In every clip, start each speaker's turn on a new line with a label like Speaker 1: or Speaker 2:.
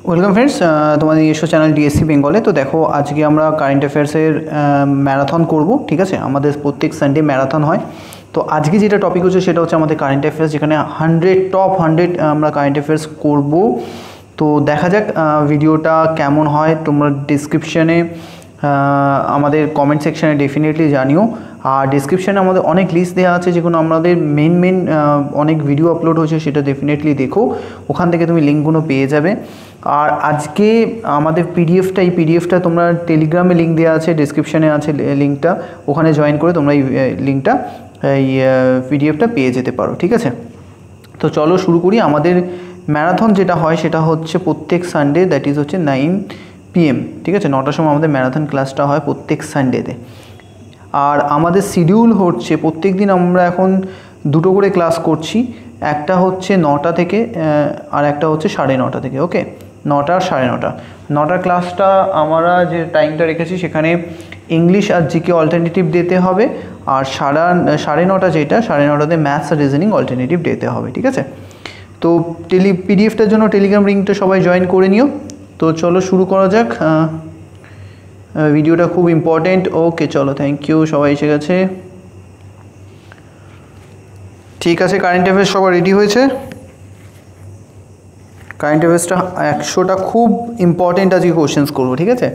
Speaker 1: Welcome friends, তোমাদের নিজস্ব channel DSC বেঙ্গলে। তো দেখো, আজকে আমরা কারেন্ট অ্যাফেয়ার্সের ম্যারাথন করব। ঠিক আছে, আমাদের প্রত্যেক সানডে ম্যারাথন হয়। তো আজকে যেটা টপিক হচ্ছে সেটা হচ্ছে আমাদের কারেন্ট অ্যাফেয়ার্স, যেখানে টপ 100 আমরা কারেন্ট অ্যাফেয়ার্স করব। তো দেখা যাক ভিডিওটা কেমন হয়। তোমরা ডিসক্রিপশানে আমাদের কমেন্ট সেকশানে ডেফিনেটলি জানিও। আর ডিসক্রিপশানে আমাদের অনেক লিস্ট দেওয়া আছে, যেগুলো আমাদের মেন অনেক ভিডিও আপলোড হয়েছে, সেটা ডেফিনেটলি দেখো। ওখান থেকে তুমি লিঙ্কগুলো পেয়ে যাবে। আর আজকে আমাদের এই পিডিএফটা তোমরা টেলিগ্রামে লিঙ্ক দেওয়া আছে, ডিসক্রিপশানে আছে লিঙ্কটা, ওখানে জয়েন করে তোমরা এই লিঙ্কটা পিডিএফটা পেয়ে যেতে পারো। ঠিক আছে, তো চলো শুরু করি। আমাদের ম্যারাথন যেটা হয় সেটা হচ্ছে প্রত্যেক সানডে, দ্যাট ইজ হচ্ছে 9 PM। ঠিক আছে, 9টার সময় আমাদের ম্যারাথন ক্লাসটা হয় প্রত্যেক সানডেতে। আর আমাদের শিডিউল হচ্ছে প্রত্যেক দিন আমরা এখন দুটো করে ক্লাস করছি। একটা হচ্ছে 9টা থেকে আর একটা হচ্ছে 9:30 থেকে। ওকে, 9টা আর 9:30। 9টার ক্লাসটা আমরা যে টাইমটা রেখেছি সেখানে ইংলিশ আর জিকে অল্টারনেটিভ দিতে হবে। আর 9:30 যেটা 9:30তে ম্যাথস আর রিজনিং অল্টারনেটিভ দিতে হবে। ঠিক আছে, তো পিডিএফটার জন্য টেলিগ্রাম লিঙ্কটা সবাই জয়েন করে নিও। তো চলো শুরু করা যাক। ভিডিওটা খুব ইম্পর্টেন্ট। ওকে চলো, থ্যাংক ইউ, সবাই এসে গেছে। ঠিক আছে, কারেন্ট অ্যাফেয়ার্স সবাই রেডি হয়েছে? কারেন্ট অ্যাফেয়ার্সটা 100টা খুব ইম্পর্টেন্ট আজকে কোশ্চেন্স করবো। ঠিক আছে,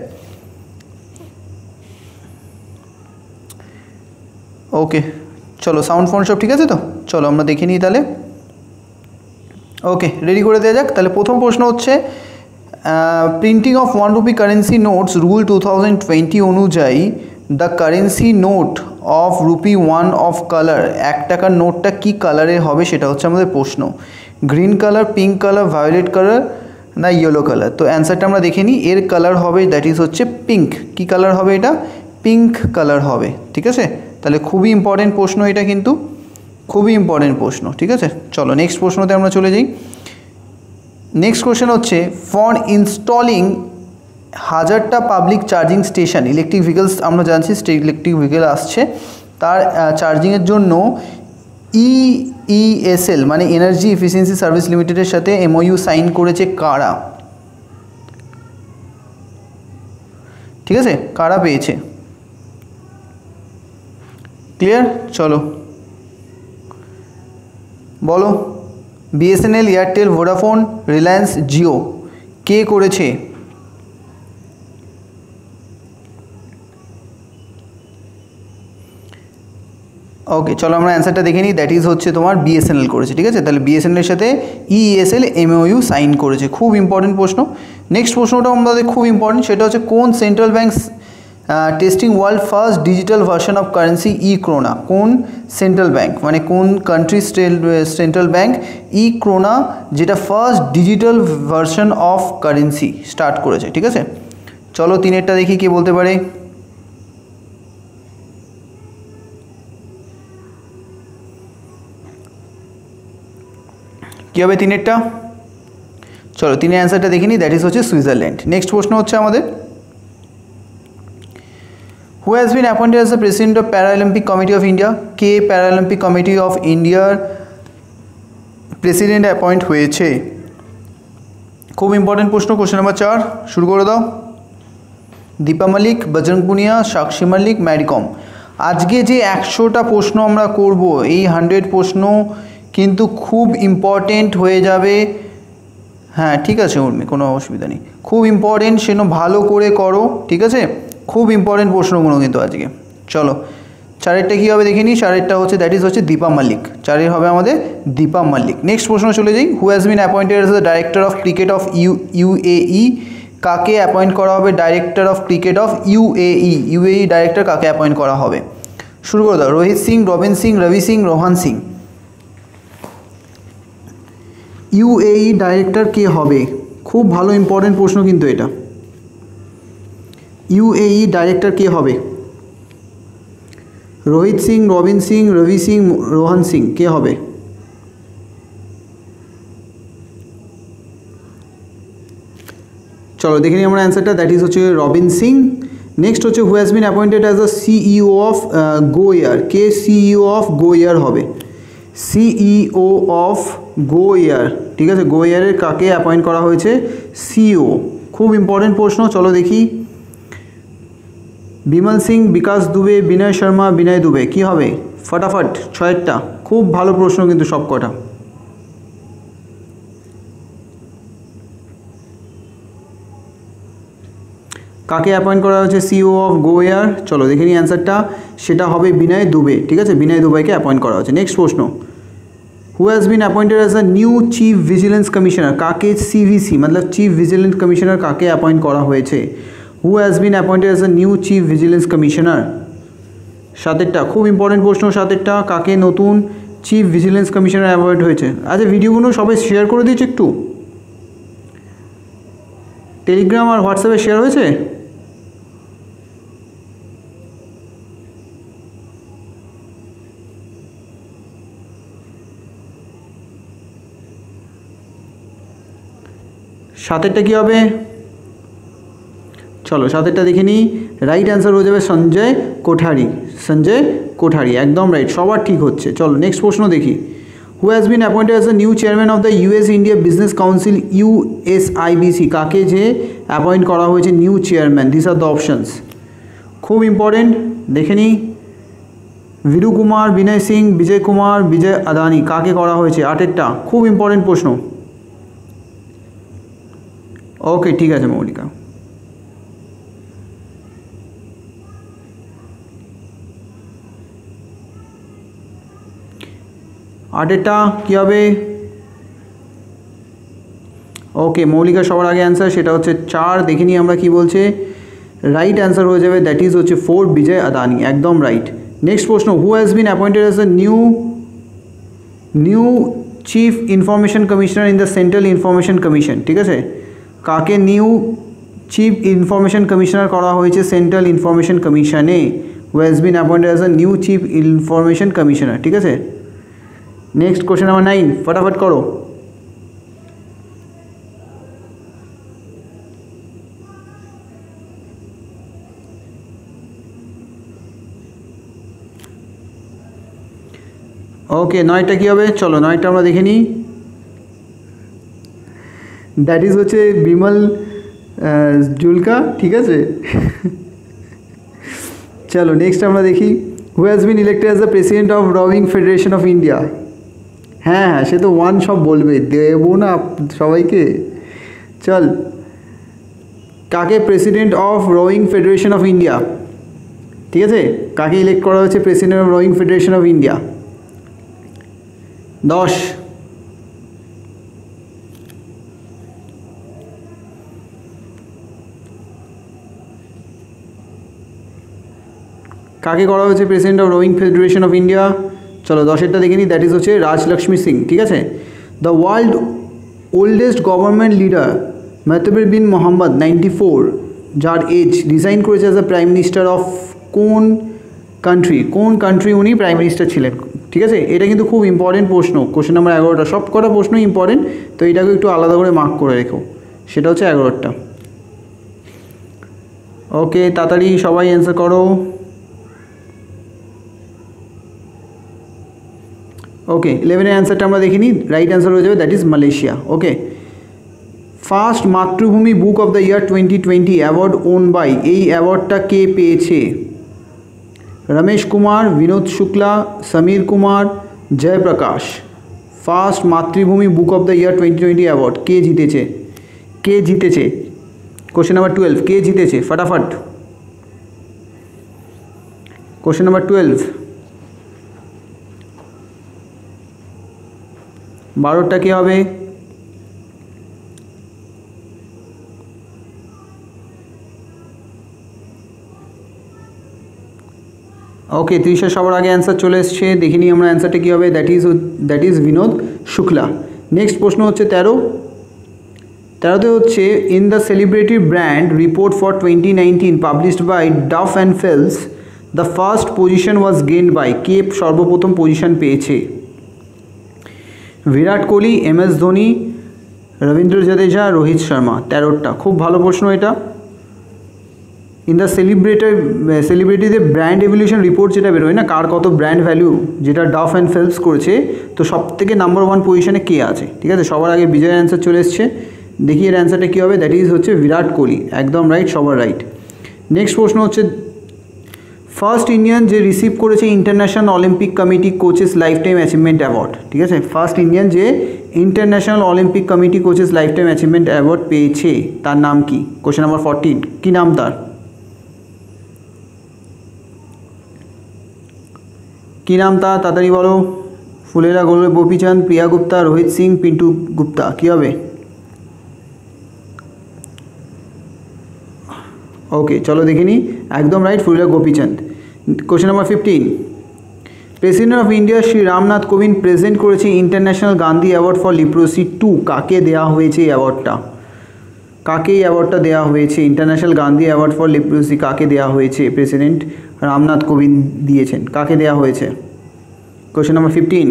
Speaker 1: ওকে চলো, সাউন্ড ফোন সব ঠিক আছে তো? চলো আমরা দেখে নিই তাহলে। ওকে, রেডি করে দেওয়া যাক। তাহলে প্রথম প্রশ্ন হচ্ছে, printing of 1 rupee currency notes rule 2020 অনুযায়ী the currency note of rupee 1 of colour, 1 টাকার নোটটা কী কালারের হবে সেটা হচ্ছে আমাদের প্রশ্ন। Green colour, pink colour, violet colour না ইয়েলো কালার? তো অ্যান্সারটা আমরা দেখে নিই। এর কালার হবে দ্যাট ইজ হচ্ছে পিঙ্ক। কী কালার হবে এটা? পিঙ্ক কালার হবে। ঠিক আছে, তাহলে খুবই ইম্পর্টেন্ট প্রশ্ন এটা, কিন্তু খুবই ইম্পর্টেন্ট প্রশ্ন। ঠিক আছে, চলো নেক্সট প্রশ্নতে আমরা চলে যাই। নেক্সট কোয়েশ্চেন হচ্ছে, ফর ইনস্টলিং 1000টা public charging station, electric vehicles আমরা জানছি ইলেকট্রিক ভেহিকল আসছে, তার চার্জিংয়ের জন্য EESL মানে এনার্জি এফিসিয়েন্সি সার্ভিস লিমিটেডের সাথে MOU সাইন করেছে কারা? ঠিক আছে, কারা পেয়েছে? ক্লিয়ার? চলো বলো। BSNL, এয়ারটেল, ভোডাফোন, রিলায়েন্স, জিও, কে করেছে? ওকে চলো আমরা অ্যান্সারটা দেখে নিই। দ্যাট ইজ হচ্ছে তোমার BSNL করেছে। ঠিক আছে, তাহলে BSNL এর সাথে EESL MOU সাইন করেছে। খুব ইম্পর্টেন্ট প্রশ্ন। নেক্সট প্রশ্নটা আমাদের খুব ইম্পর্টেন্ট, সেটা হচ্ছে কোন central bank testing world first digital version of currency e krona? কোন সেন্ট্রাল ব্যাংক মানে কোন কান্ট্রি সেন্ট্রাল ব্যাংক ই-ক্রোনা যেটা first digital version of currency start করেছে? ঠিক আছে, চলো তিনেরটা দেখি কে বলতে পারে। কী হবে তিনেরটা? চলো তিনের অ্যান্সারটা দেখে নিই। দ্যাট ইজ হচ্ছে সুইজারল্যান্ড। নেক্সট প্রশ্ন হচ্ছে আমাদের, who has been appointed as the president of Paralympic committee of India? কে প্যারালিম্পিক কমিটি অফ ইন্ডিয়ার প্রেসিডেন্ট অ্যাপয়েন্ট হয়েছে? খুব ইম্পর্টেন্ট প্রশ্ন। কোশ্চেন নাম্বার 4 শুরু করে দাও। দীপা মালিক, বজরং পুনিয়া, সাক্ষী মালিক, ম্যারিকম। আজকে যে 100টা প্রশ্ন আমরা করব, এই 100 প্রশ্ন কিন্তু খুব ইম্পর্টেন্ট হয়ে যাবে। হ্যাঁ ঠিক আছে উর্মি, কোনো অসুবিধা নেই, খুব ইম্পর্টেন্ট, সেজন্য ভালো করে করো। ঠিক আছে, খুব ইম্পর্টেন্ট প্রশ্নগুলো কিন্তু আজকে। চলো 4এরটা কী হবে দেখে নিই। 4এরটা হচ্ছে দ্যাট ইজ হচ্ছে দীপা মালিক। 4এর হবে আমাদের দীপা মালিক। নেক্সট প্রশ্ন চলে যাই। Who has been appointed as the director of cricket of UAE? কাকে অ্যাপয়েন্ট করা হবে director of cricket of UAE director কাকে অ্যাপয়েন্ট করা হবে? শুরু করে দাও। রোহিত সিং, রবিন সিং, রবি সিং, রোহান সিং। UAE ডাইরেক্টর কে হবে? খুব ভালো ইম্পর্টেন্ট প্রশ্ন কিন্তু এটা। UAE ডাইরেক্টর কে হবে? রোহিত সিং, রবিন সিং, রবি সিং, রোহান সিং, কে হবে? চলো দেখে নিই আমরা অ্যান্সারটা। দ্যাট ইজ হচ্ছে রবিন সিং। নেক্সট হচ্ছে, who has been appointed as the CEO of Go Air? কে CEO অফ গো এয়ার হবে? CEO অফ গো এয়ার ঠিক আছে, গো এয়ারের কাকে অ্যাপয়েন্ট করা হয়েছে? সিইও। খুব ইম্পর্টেন্ট প্রশ্ন, চলো দেখি। বিমল সিং, বিকাশ দুবে, বিনয় শর্মা, বিনয় দুবে, কি হবে? ফটাফট ছয়েরটা, খুব ভালো প্রশ্ন কিন্তু সব কটা। কাকে অ্যাপয়েন্ট করা হয়েছে সিইও অফ গো এয়ার? চলো দেখে নিই অ্যান্সারটা, সেটা হবে বিনয় দুবে। ঠিক আছে, বিনয় দুবেকে অ্যাপয়েন্ট করা হয়েছে। নেক্সট প্রশ্ন, who has been appointed as a new chief vigilance commissioner? কাকে সিভিসি মতলব চিফ ভিজিলেন্স কমিশনার কাকে অ্যাপয়েন্ট করা হয়েছে? Who has been appointed as a new chief vigilance commissioner? সাতেরটা, খুব ইম্পর্টেন্ট প্রশ্ন সাতেরটা, কাকে নতুন চিফ ভিজিলেন্স কমিশনার অ্যাপয়েন্ট হয়েছে? আচ্ছা ভিডিওগুলো সবাই শেয়ার করে দিয়েছে একটু, টেলিগ্রাম আর হোয়াটসঅ্যাপে শেয়ার হয়েছে? সাতেরটা কী হবে? চলো সাতেরটা দেখে নিই। রাইট অ্যান্সার হয়ে যাবে সঞ্জয় কোঠারি। সঞ্জয় কোঠারি একদম রাইট, সবার ঠিক হচ্ছে। চলো নেক্সট প্রশ্ন দেখি। Who has been appointed as the new chairman of the US India business council USIBC? কাকে যে অ্যাপয়েন্ট করা হয়েছে new chairman? This are the options, খুব ইম্পর্টেন্ট, দেখে নিই। ভিরু কুমার, বিনয় সিং, বিজয় কুমার, বিজয় আদানি, কাকে করা হয়েছে? আটেরটা, খুব ইম্পর্টেন্ট প্রশ্ন। ওকে ঠিক আছে মৌলিকা। আটেরটা কী হবে? ওকে মৌলিকা সবার আগে অ্যান্সার, সেটা হচ্ছে 4। দেখে নিই আমরা কি বলছে। রাইট অ্যান্সার হয়ে যাবে, দ্যাট ইজ হচ্ছে 4, বিজয় আদানি, একদম রাইট। নেক্সট প্রশ্ন, who has been appointed as the new chief information commissioner in the central information commission? ঠিক আছে, কাকে নিউ চিফ ইনফরমেশন কমিশনার করা হয়েছে সেন্ট্রাল ইনফরমেশন কমিশনে? Who has been appointed as a new chief information commissioner. ঠিক আছে, next question number 9, ফটাফট করো। ওকে 9টা কী হবে? চলো 9টা আমরা দেখে নিই। দ্যাট ইজ হচ্ছে বিমল জুলকা। ঠিক আছে, চলো নেক্সট আমরা দেখি। Who has been elected as the president of rowing federation of India? হ্যাঁ হ্যাঁ, সে তো 1 সব বলবে, দেবো না সবাইকে। চল, কাকে president of rowing federation of India? ঠিক আছে, কাকে ইলেক্ট করা হয়েছে president of rowing federation of India? 10। কাকে করা হয়েছে president of rowing federation of India? চলো 10এরটা দেখে নিই, দ্যাট ইজ হচ্ছে রাজলক্ষ্মী সিং। ঠিক আছে, the world oldest government leader Mahathir bin Mohamad 94, যার এজ, রিজাইন করেছে as the prime minister of কোন কান্ট্রি উনি প্রাইম মিনিস্টার ছিলেন? ঠিক আছে, এটা কিন্তু খুব ইম্পর্টেন্ট প্রশ্ন, কোশ্চেন নাম্বার 11টা, সব কটা প্রশ্নই ইম্পর্টেন্ট, তো এটাকে একটু আলাদা করে মার্ক করে রেখো, সেটা হচ্ছে 11টা। ওকে তাড়াতাড়ি সবাই অ্যান্সার করো। ওকে 11 অ্যান্সারটা আমরা দেখিনি, রাইট অ্যান্সার হয়ে যাবে that is Malaysia. Okay, first Mathrubhumi book of the year 2020 award won by, এই অ্যাওয়ার্ডটা কে পেয়েছে? Ramesh Kumar, Vinod Shukla, Sameer Kumar, Jayaprakash. First Mathrubhumi book of the year 2020 award কে জিতেছে? কোশ্চেন নাম্বার 12, কে জিতেছে? ফটাফট কোশ্চেন নাম্বার 12। 12টা কী হবে? ওকে 30 সবার আগে অ্যান্সার চলে এসছে, দেখিনি আমরা অ্যান্সারটা কী হবে। That is Vinod Shukla. Next প্রশ্ন হচ্ছে 13তে হচ্ছে, in the celebrity brand report for 2019 published by Duff and Phelps, the first position was gained by, কে সর্বপ্রথম পজিশন পেয়েছে? বিরাট কোহলি, MS ধোনি, রবীন্দ্র জাদেজা, রোহিত শর্মা। 13টা, খুব ভালো প্রশ্ন এটা। ইন দ্য সেলিব্রিটিদের ব্র্যান্ড এভলিউশন রিপোর্ট যেটা বেরোয় না, কার কত ব্র্যান্ড ভ্যালু, যেটা ডাফ অ্যান্ড ফেলপস করেছে, তো সব থেকে নাম্বার 1 পজিশনে কে আছে? ঠিক আছে, সবার আগে বিজয়ের অ্যান্সার চলে এসছে। দেখি এর অ্যান্সারটা কী হবে। দ্যাট ইজ হচ্ছে বিরাট কোহলি। একদম রাইট, সবার রাইট। নেক্সট প্রশ্ন হচ্ছে ফার্স্ট ইন্ডিয়ান যে রিসিভ করেছে international Olympic committee coaches life time achievement award. ঠিক আছে, ফার্স্ট ইন্ডিয়ান যে international Olympic committee coaches life time achievement award পেয়েছে তার নাম কি? কোশ্চেন নাম্বার 14, কী নাম তার? কী নাম তার? তাড়াতাড়ি বলো। ফুলেরা গোলে গোপীচাঁদ, প্রিয়া গুপ্তা, রোহিত সিং, পিন্টু গুপ্তা, কী হবে? ওকে, চলো দেখে নিই। একদম right, Pullela Gopichand. Question number 15, president of India Shri Ramnath Kovind present করেছে international Gandhi award for leprosy 2। কাকে দেওয়া হয়েছে এই অ্যাওয়ার্ডটা? কাকে এই অ্যাওয়ার্ডটা দেওয়া হয়েছে? International Gandhi award for leprosy কাকে দেওয়া হয়েছে? প্রেসিডেন্ট রামনাথ কোবিন্দ দিয়েছেন। কাকে দেওয়া হয়েছে? কোশ্চেন নাম্বার 15,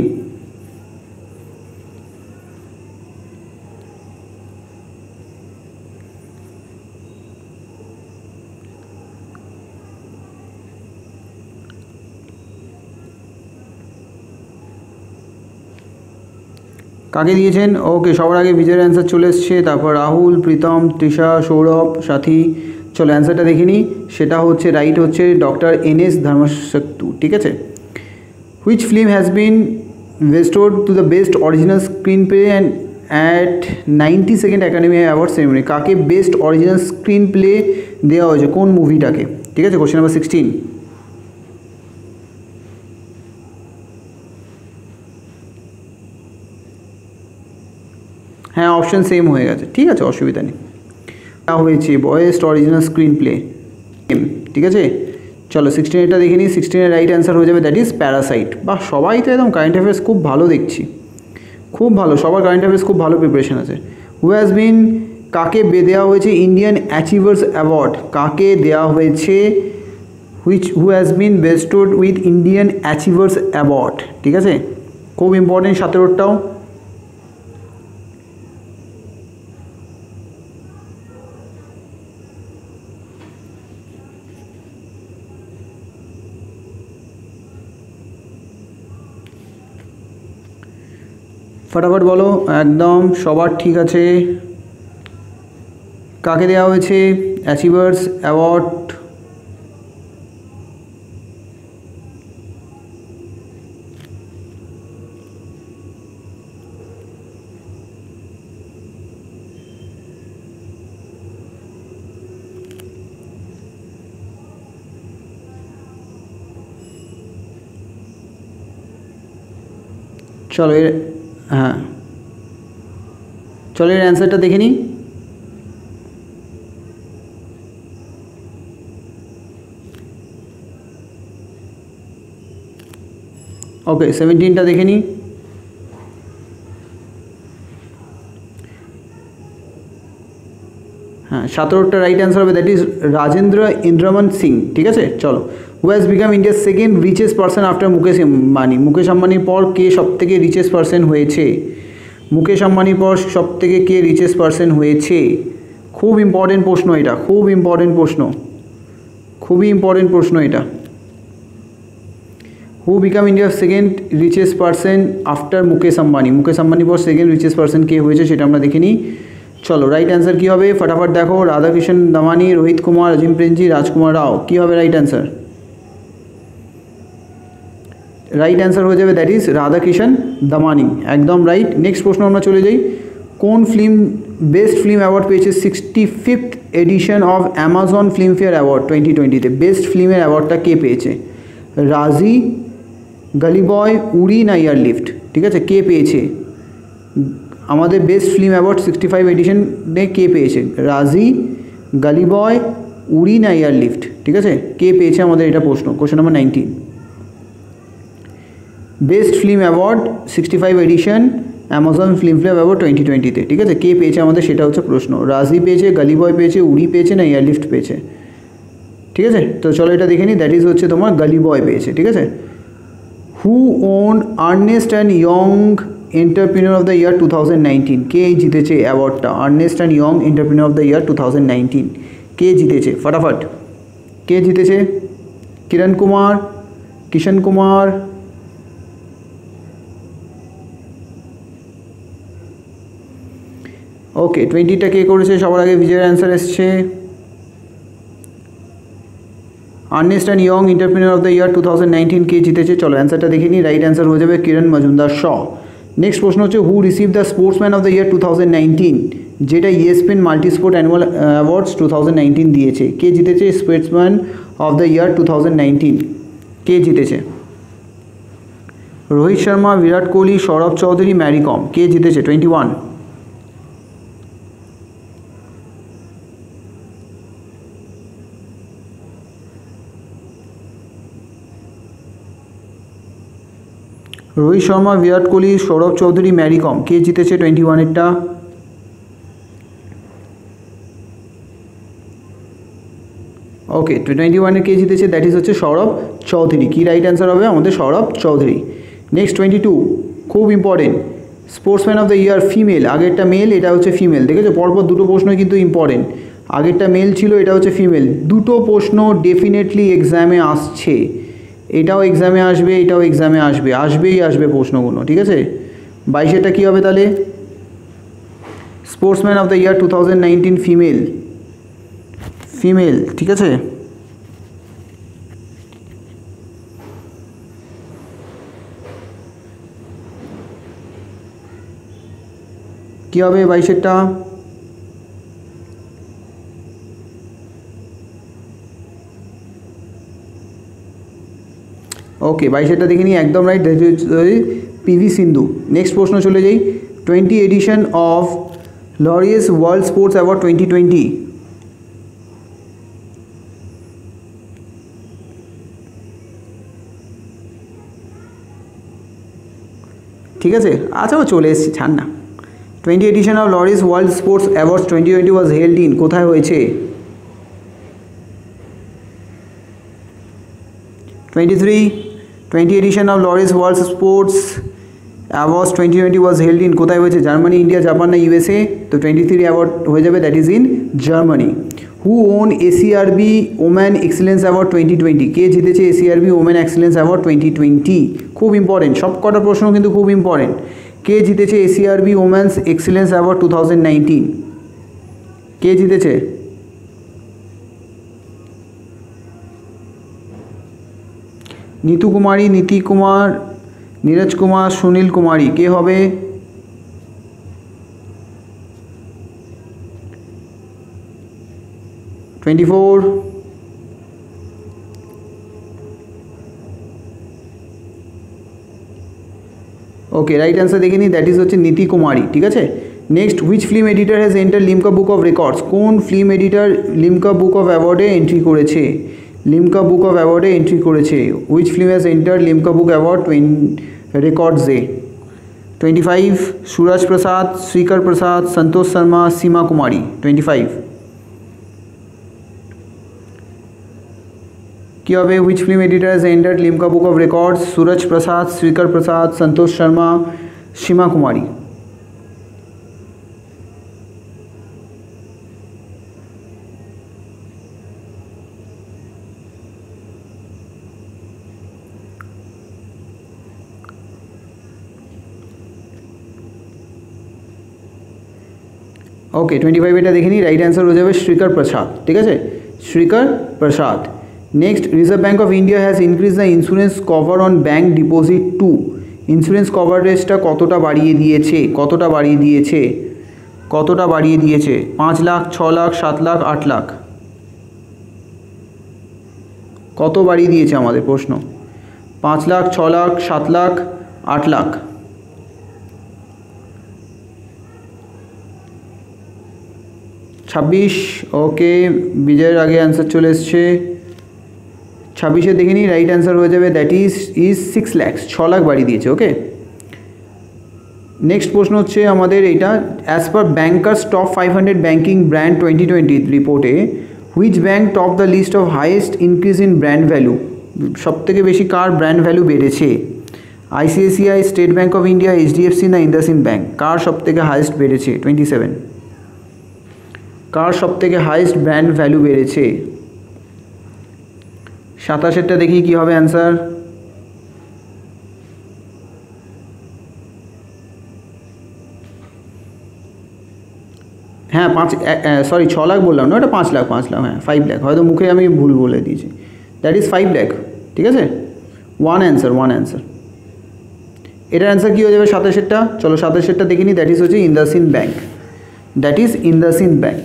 Speaker 1: কাকে দিয়েছেন? ওকে, সবার আগে বিজয়ের অ্যান্সার চলে এসছে, তারপর রাহুল, প্রীতম, তৃষা, সৌরভ, সাথী। চলো অ্যান্সারটা দেখে নিই। সেটা হচ্ছে রাইট, হচ্ছে ডক্টর NS ধর্মশক্তু। ঠিক আছে। Which film has been bestowed to the best original screen play and at 92nd academy award ceremony? কাকে বেস্ট অরিজিনাল স্ক্রিন প্লে দেওয়া হয়েছে? কোন মুভিটাকে? ঠিক আছে, কোশ্চেন নাম্বার 16। হ্যাঁ, অপশন সেম হয়ে গেছে। ঠিক আছে, অসুবিধা নেই। হয়েছে বেস্ট অরিজিনাল স্ক্রিন প্লে। ঠিক আছে, চলো 16 দেখে নিই। 16 রাইট অ্যান্সার হয়ে যাবে, দ্যাট ইজ প্যারাসাইট। বা সবাই তো একদম কারেন্ট অ্যাফেয়ার্স খুব ভালো দেখছি, খুব ভালো, সবার কারেন্ট অ্যাফেয়ার্স খুব ভালো প্রিপারেশন আছে। হু হ্যাজ বিন, কাকে দেওয়া হয়েছে ইন্ডিয়ান অ্যাচিভার্স অ্যাওয়ার্ড? কাকে দেওয়া হয়েছে who has been bestowed with Indian achievers award? ঠিক আছে, খুব ইম্পর্টেন্ট 17টাও। ফটাফট বলো, একদম সবার ঠিক আছে। কাকে দেওয়া হয়েছে অ্যাচিভার্স অ্যাওয়ার্ড? চলো এর, হ্যাঁ চলো এর অ্যান্সারটা দেখে নিই। ওকে, 17টা দেখে নিই। হ্যাঁ, 17টা রাইট অ্যান্সার হবে, দ্যাট ইজ রাজেন্দ্র ইন্দ্রমন সিং। ঠিক আছে, চলো। হু হ্যাজ বিকাম ইন্ডিয়ার second richest person after Mukesh Ambani? Mukesh আম্বানির পর কে সব থেকে রিচেস্ট পার্সন হয়েছে? মুকেশ আম্বানির পর সব থেকে কে রিচেস্ট পার্সন হয়েছে? খুব ইম্পর্টেন্ট প্রশ্ন এটা, খুব ইম্পর্টেন্ট প্রশ্ন, খুবই ইম্পর্টেন্ট প্রশ্ন এটা। হু বিকাম ইন্ডিয়ার second richest person after Mukesh Ambani? Mukesh আম্বানির পর সেকেন্ড রিচেস্ট পার্সন কে হয়েছে সেটা আমরা দেখে নিই। চলো রাইট অ্যান্সার কী হবে ফটাফট দেখো। রাধাকিষণ দামানি, রোহিত কুমার, অজিম প্রেমজি, রাজকুমার রাও। কী হবে রাইট অ্যান্সার? রাইট অ্যান্সার হয়ে যাবে, দ্যাট ইজ রাধাকিষণ দামানি। একদম রাইট। নেক্সট প্রশ্ন আমরা চলে যাই। কোন ফিল্ম বেস্ট ফিল্ম অ্যাওয়ার্ড পেয়েছে 65th edition of Amazon Filmfare award 2020-তে? বেস্ট ফিল্মের অ্যাওয়ার্ডটা কে পেয়েছে? রাজি, গলি বয়, উড়ি না এয়ারলিফট? ঠিক আছে, কে পেয়েছে আমাদের বেস্ট ফিল্ম অ্যাওয়ার্ড 65 এডিশনে? কে পেয়েছে? রাজি, গলি বয়, উড়ি না এয়ারলিফট? ঠিক আছে, কে পেয়েছে আমাদের এটা প্রশ্ন। Question number 19, best film award 65 edition Amazon Filmfare award 2020-তে। ঠিক আছে, কে পেয়েছে আমাদের সেটা হচ্ছে প্রশ্ন। রাজি পেয়েছে, গলি বয় পেয়েছে, উড়ি পেয়েছে না এয়ারলিফট পেয়েছে? ঠিক আছে, তো চলো এটা দেখে নিই। দ্যাট ইজ হচ্ছে তোমার গলি বয় পেয়েছে। ঠিক আছে। Who won Ernst and Young entrepreneur of the year 2019? কে জিতেছে অ্যাওয়ার্ডটা? Ernst and Young entrepreneur of the year 2019 কে জিতেছে? ফটাফট কে জিতেছে? কিরণ কুমার, কিষণ কুমার, ওকে 20টা কে করেছে? সবার আগে বিজয়ের অ্যান্সার এসছে Ernst and Young entrepreneur of the year 2019 কে জিতেছে? চলো অ্যান্সারটা দেখে নিই। রাইট অ্যান্সার হয়ে যাবে কিরণ মজুমদার শ। নেক্সট প্রশ্ন হচ্ছে who receive the sportsman of the year 2019, যেটা ESPN multi sport annual awards 2019 দিয়েছে। কে জিতেছে স্পোর্টসম্যান অফ দ্য ইয়ার 2019? কে জিতেছে? রোহিত শর্মা, বিরাট কোহলি, সৌরভ চৌধুরী, ম্যারি কম। কে জিতেছে? 21। রোহিত শর্মা, বিরাট কোহলি, সৌরভ চৌধুরী, ম্যারি কম। কে জিতেছে 21-এরটা? ওকে 21-এর কে জিতেছে? দ্যাট ইজ হচ্ছে সৌরভ চৌধুরী। কি রাইট অ্যান্সার হবে আমাদের? সৌরভ চৌধুরী। নেক্সট 22, খুব important, sportsman of the year female. আগেরটা মেল, এটা হচ্ছে ফিমেল। দেখেছো পরপর দুটো প্রশ্ন কিন্তু ইম্পর্টেন্ট। আগেরটা মেল ছিল, এটা হচ্ছে ফিমেল। দুটো প্রশ্ন ডেফিনেটলি এক্সামে আসছে, এটাও এক্সামে আসবে, এটাও এক্সামে আসবে, আসবেই আসবে প্রশ্নগুলো, ঠিক আছে? 22-এরটা কী হবে তাহলে? Sportsman of the year 2019 female, female, ঠিক আছে? কী হবে 22-এরটা? ওকে 22-এরটা দেখে নিই, একদম রাইট, পিভি সিন্ধু। নেক্সট প্রশ্ন চলে যাই। 20 edition of Laureus world sports award 2020, ঠিক আছে? আচ্ছা ও চলে এসেছি, ছাড় না। 20 edition of Laureus world sports awards 2020 was held in, কোথায় হয়েছে? 23, 20 edition of Laureus world sports awards 2020 was held in, কোথায় হয়েছে? জার্মানি, ইন্ডিয়া, জাপান না ইউএসএ? তো 23 অ্যাওয়ার্ড হয়ে যাবে, that is in Germany. Who won ACRB woman excellence award 2020? কে জিতেছে এসিআরবি ওমেন এক্সেলেন্স অ্যাওয়ার্ড 2020? খুব ইম্পর্টেন্ট, সব কটা প্রশ্ন কিন্তু খুব ইম্পর্টেন্ট। কে জিতেছে এসিআরবি ওমেন্স এক্সেলেন্স অ্যাওয়ার্ড 2019? কে জিতেছে? नीतू कुमारी, नीति कुमार, नीरज कुमार, सुनील कुमारी। के होबे? Twenty four. Okay right answer देखे नहीं, दैट इज होच्छे नीति कुमारी, ठीक है? Next, which film editor has enter Limca book of records? कौन film editor Limca book of अवार्डे एंट्री करेছে? लिम्का बुक ऑफ अवार्डे एंट्री करेছে? Which film has enter Limca book award records ए? 25, सूरज प्रसाद, श्रीकर प्रसाद, संतोष शर्मा, सीमा कुमारी। 25 কি হবে? Which film editor has entered Limca book of records? Suraj Prasad, Shrikar Prasad, Santosh Sharma, Seema Kumari. Okay 25 এটা দেখে নিই, রাইট অ্যান্সার হয়ে যাবে শ্রীকর প্রসাদ, ঠিক আছে? Shrikar Prasad. Next, reserve bank of India has increase the insurance cover on bank deposit to. Insurance कवरेजটা কতটা বাড়িয়ে দিয়েছে? কতটা বাড়িয়ে দিয়েছে? কতটা বাড়িয়ে দিয়েছে? 5 লাখ, 6 লাখ, 7 লাখ, 8 লাখ? কত বাড়িয়ে দিয়েছে আমাদের প্রশ্ন? 5 লাখ, 6 লাখ, 7 লাখ, 8 লাখ? छब्बीस। ओके विजयर आगे आंसर चले एসছে 26 দেখে নিই, রাইট অ্যান্সার হয়ে যাবে দ্যাট ইজ 6 লাখ, 6 লাখ বাড়িয়ে দিয়েছে। ওকে নেক্সট প্রশ্ন হচ্ছে আমাদের এইটা, as per bankers top 500 banking brand 2020 রিপোর্টে which bank top the list of highest increase in brand value? সবথেকে বেশি কার ব্র্যান্ড ভ্যালু বেড়েছে? ICICI, state bank of India, HDFC না ইন্দাসইন্ড ব্যাঙ্ক? কার সবথেকে হাইয়েস্ট বেড়েছে? 27 কার সবথেকে হাইয়েস্ট ব্র্যান্ড ভ্যালু বেড়েছে? 27-এরটা দেখি কি হবে অ্যান্সার। হ্যাঁ 6 লাখ বললাম না, ওটা 5 লাখ, হ্যাঁ 5 লাখ, হয়তো মুখে আমি ভুল বলে দিয়েছি। দ্যাট ইজ 5 লাখ, ঠিক আছে। One answer. এটার অ্যান্সার কী হয়ে যাবে 27-এরটা? চলো 27-এরটা দেখে নিই। দ্যাট ইজ হচ্ছে ইন্দাসিন্দ ব্যাঙ্ক।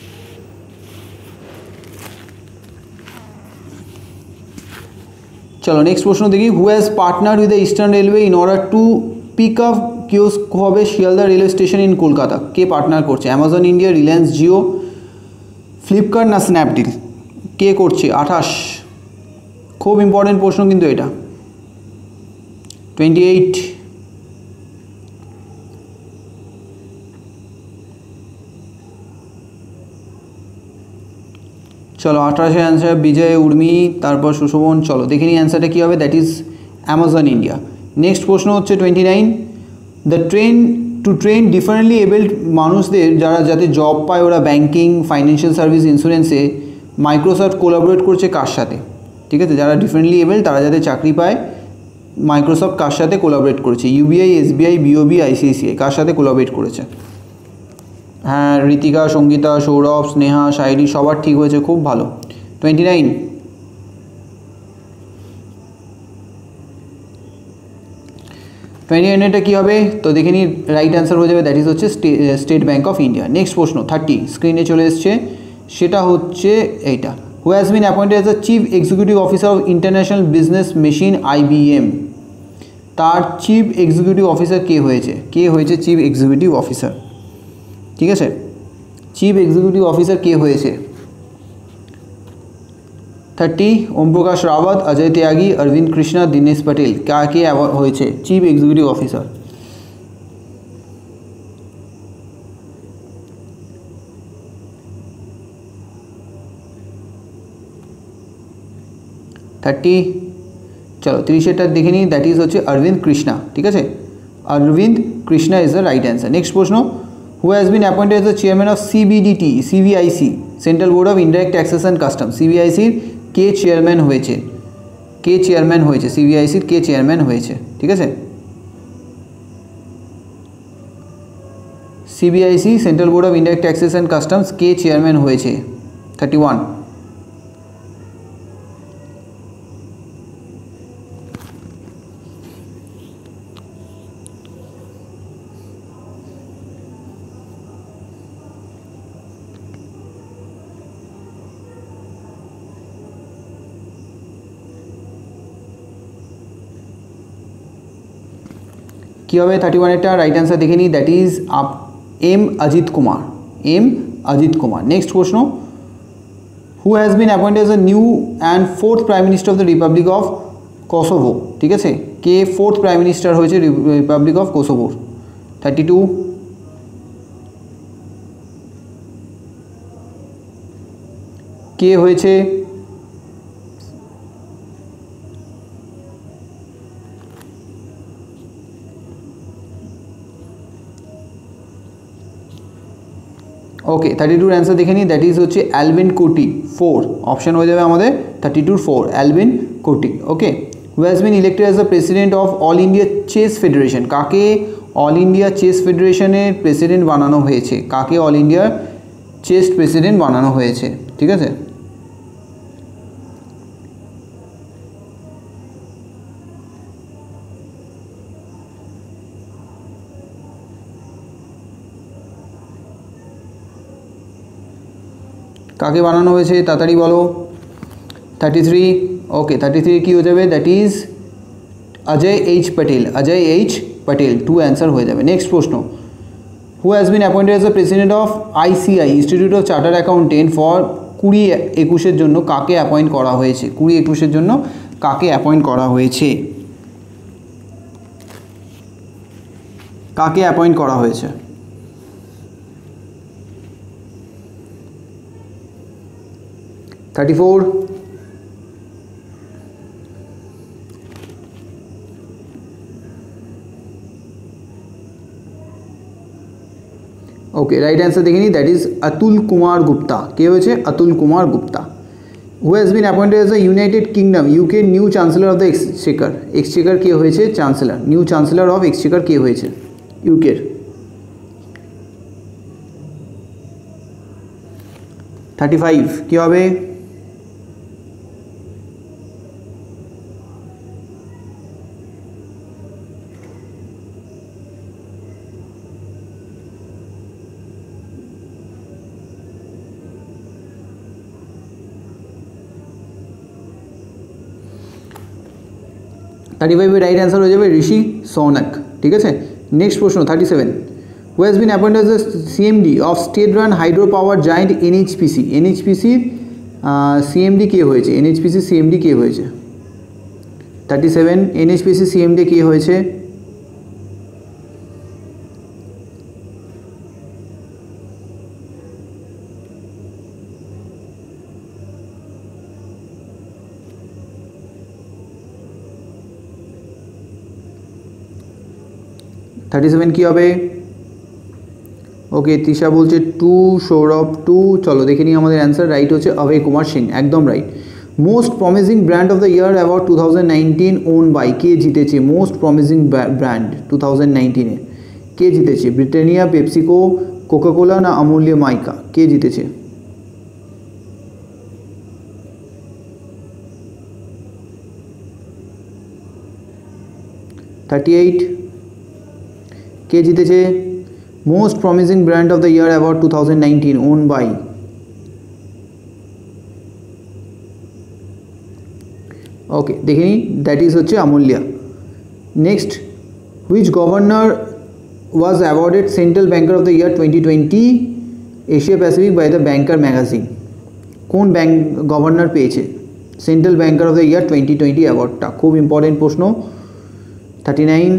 Speaker 1: চলো নেক্সট প্রশ্ন দেখি। Who has partner with the eastern railway in order to pick up kiosk হবে Sealdah railway station in Kolkata? কে পার্টনার করছে? Amazon India, Reliance Jio, Flipkart না স্ন্যাপডিল? কে করছে? 28। খুব ইম্পর্টেন্ট প্রশ্ন কিন্তু এটা। 28। চলো 28-এর অ্যান্সার বিজয়, উর্মি, তারপর সুশোভন। চলো দেখে নিই অ্যান্সারটা কী হবে। That is Amazon India. Next প্রশ্ন হচ্ছে 29। দ্য ট্রেন ডিফারেন্টলি এবেলড মানুষদের যাতে জব পায়, ওরা ব্যাঙ্কিং, ফাইন্যান্সিয়াল সার্ভিস, ইন্স্যুরেন্সে মাইক্রোসফট কোলাবোরেট করছে কার সাথে? ঠিক আছে, যারা ডিফারেন্টলি এবেলড তারা যাতে চাকরি পায়, মাইক্রোসফট কার সাথে কোলাবোরেট করেছে? UBI, SBI, BOB, ICICI. কার সাথে কোলাবোরেট করেছে? হ্যাঁ ঋতিকা, সঙ্গীতা, সৌরভ, স্নেহা, শায়রি, সবার ঠিক হয়েছে, খুব ভালো। 29। এটা কী হবে? তো দেখে নিই, রাইট অ্যান্সার হয়ে যাবে। দ্যাট ইজ হচ্ছে state bank of India. Next প্রশ্ন 30 স্ক্রিনে চলে এসছে, সেটা হচ্ছে এইটা। Who has been appointed as the chief executive officer of international business machine IBM? তার চিফ এক্সিকিউটিভ অফিসার কে হয়েছে? Chief executive officer? ঠিক আছে, চিফ এক্সিকিউটিভ অফিসার কে হয়েছে? 30 ওম প্রকাশ রাওয়াত, অজয় ত্যাগী, অরবিন্দ কৃষ্ণা, দীনেশ পটেল। কে হয়েছে চিফ এক্সিকিউটিভ অফিসার? চলো 30-এরটা দেখে নিই। দ্যাট ইজ হচ্ছে অরবিন্দ কৃষ্ণা। ঠিক আছে, Arvind Krishna is the right answer. Next প্রশ্ন। Who has been appointed as the chairman of CBIC central board of indirect taxes and custom? CBICর কে চেয়ারম্যান হয়েছে? CBICর কে চেয়ারম্যান হয়েছে? ঠিক আছে, CBIC central board of indirect taxes and customs কে চেয়ারম্যান হয়েছে? 31। কী হবে 31-এরটা? রাইট অ্যান্সার দেখে নিই। That is M Ajit Kumar. Next প্রশ্ন। Who has been appointed as a new and 4th prime minister of the republic of Kosovo? ঠিক আছে, কে 4th প্রাইম মিনিস্টার হয়েছে রিপাবলিক অফ কোসোভোর? 32। কে হয়েছে? ওকে 32-র অ্যান্সার দেখে নিই। দ্যাট ইজ হচ্ছে অ্যালভিন কোটি। 4 অপশান হয়ে যাবে আমাদের 32 4 Albin Kurti. Okay, who has been elected as the president of all India chess federation? কাকে অল ইন্ডিয়া চেস ফেডারেশনের প্রেসিডেন্ট বানানো হয়েছে? অল ইন্ডিয়া চেস প্রেসিডেন্ট বানানো হয়েছে? ঠিক আছে, কাকে বানানো হয়েছে তাড়াতাড়ি বলো। 33। ওকে 33 কী হয়ে যাবে? That is Ajay H Patel. 2 answer হয়ে যাবে। নেক্সট প্রশ্ন। Who has been appointed as the president of ICI institute of chartered accountant for 2021-এর জন্য কাকে অ্যাপয়েন্ট করা হয়েছে? 2021-এর জন্য কাকে অ্যাপয়েন্ট করা হয়েছে? কাকে অ্যাপয়েন্ট করা হয়েছে? 34। ওকে রাইট অ্যান্সার দেখে নিই। That is Atul Kumar Gupta. কে হয়েছে? Atul Kumar Gupta. Who has been appointed as the United Kingdom UK new chancellor of the exchequer. Exchequer কে হয়েছে? Chancellor, new chancellor of exchequer কে হয়েছে ইউকের? 35 কি হবে? থার্টি ফাইভের রাইট অ্যান্সার হয়ে যাবে ঋষি সৌনক। ঠিক আছে, নেক্সট প্রশ্ন 37 who has been appointed as the CMD of state run hydro power giant NHPC. এনএইচপিসির সিএমডি কে হয়েছে? এনএইচপিসি সিএমডি কে হয়েছে? 37 এনএইচপিসি সিএমডি কে হয়েছে? থার্টি সেভেন কী হবে? ওকে, তৃষা বলছে 2, সৌরভ 2। চলো দেখে নিই আমাদের অ্যান্সার। রাইট হচ্ছে অভয় কুমার সিং, একদম right. Most promising brand of the year award 2019 won by, কে জিতেছে মোস্ট প্রমিজিং ব্র্যান্ড 2019-এ? কে জিতেছে? ব্রিটানিয়া, পেপসিকো, কোকাকোলা না আমূল্য মাইকা? কে জিতেছে? $38 কে জিতেছে most promising brand of the year award 2019 won by? Okay দেখে নিই, দ্যাট ইজ হচ্ছে আমূল্যা। Next, which governor was awarded central banker of the year 2020 Asia Pacific by the banker magazine? কোন bank governor পেয়েছে central banker of the year 2020 অ্যাওয়ার্ডটা? খুব important প্রশ্ন। 39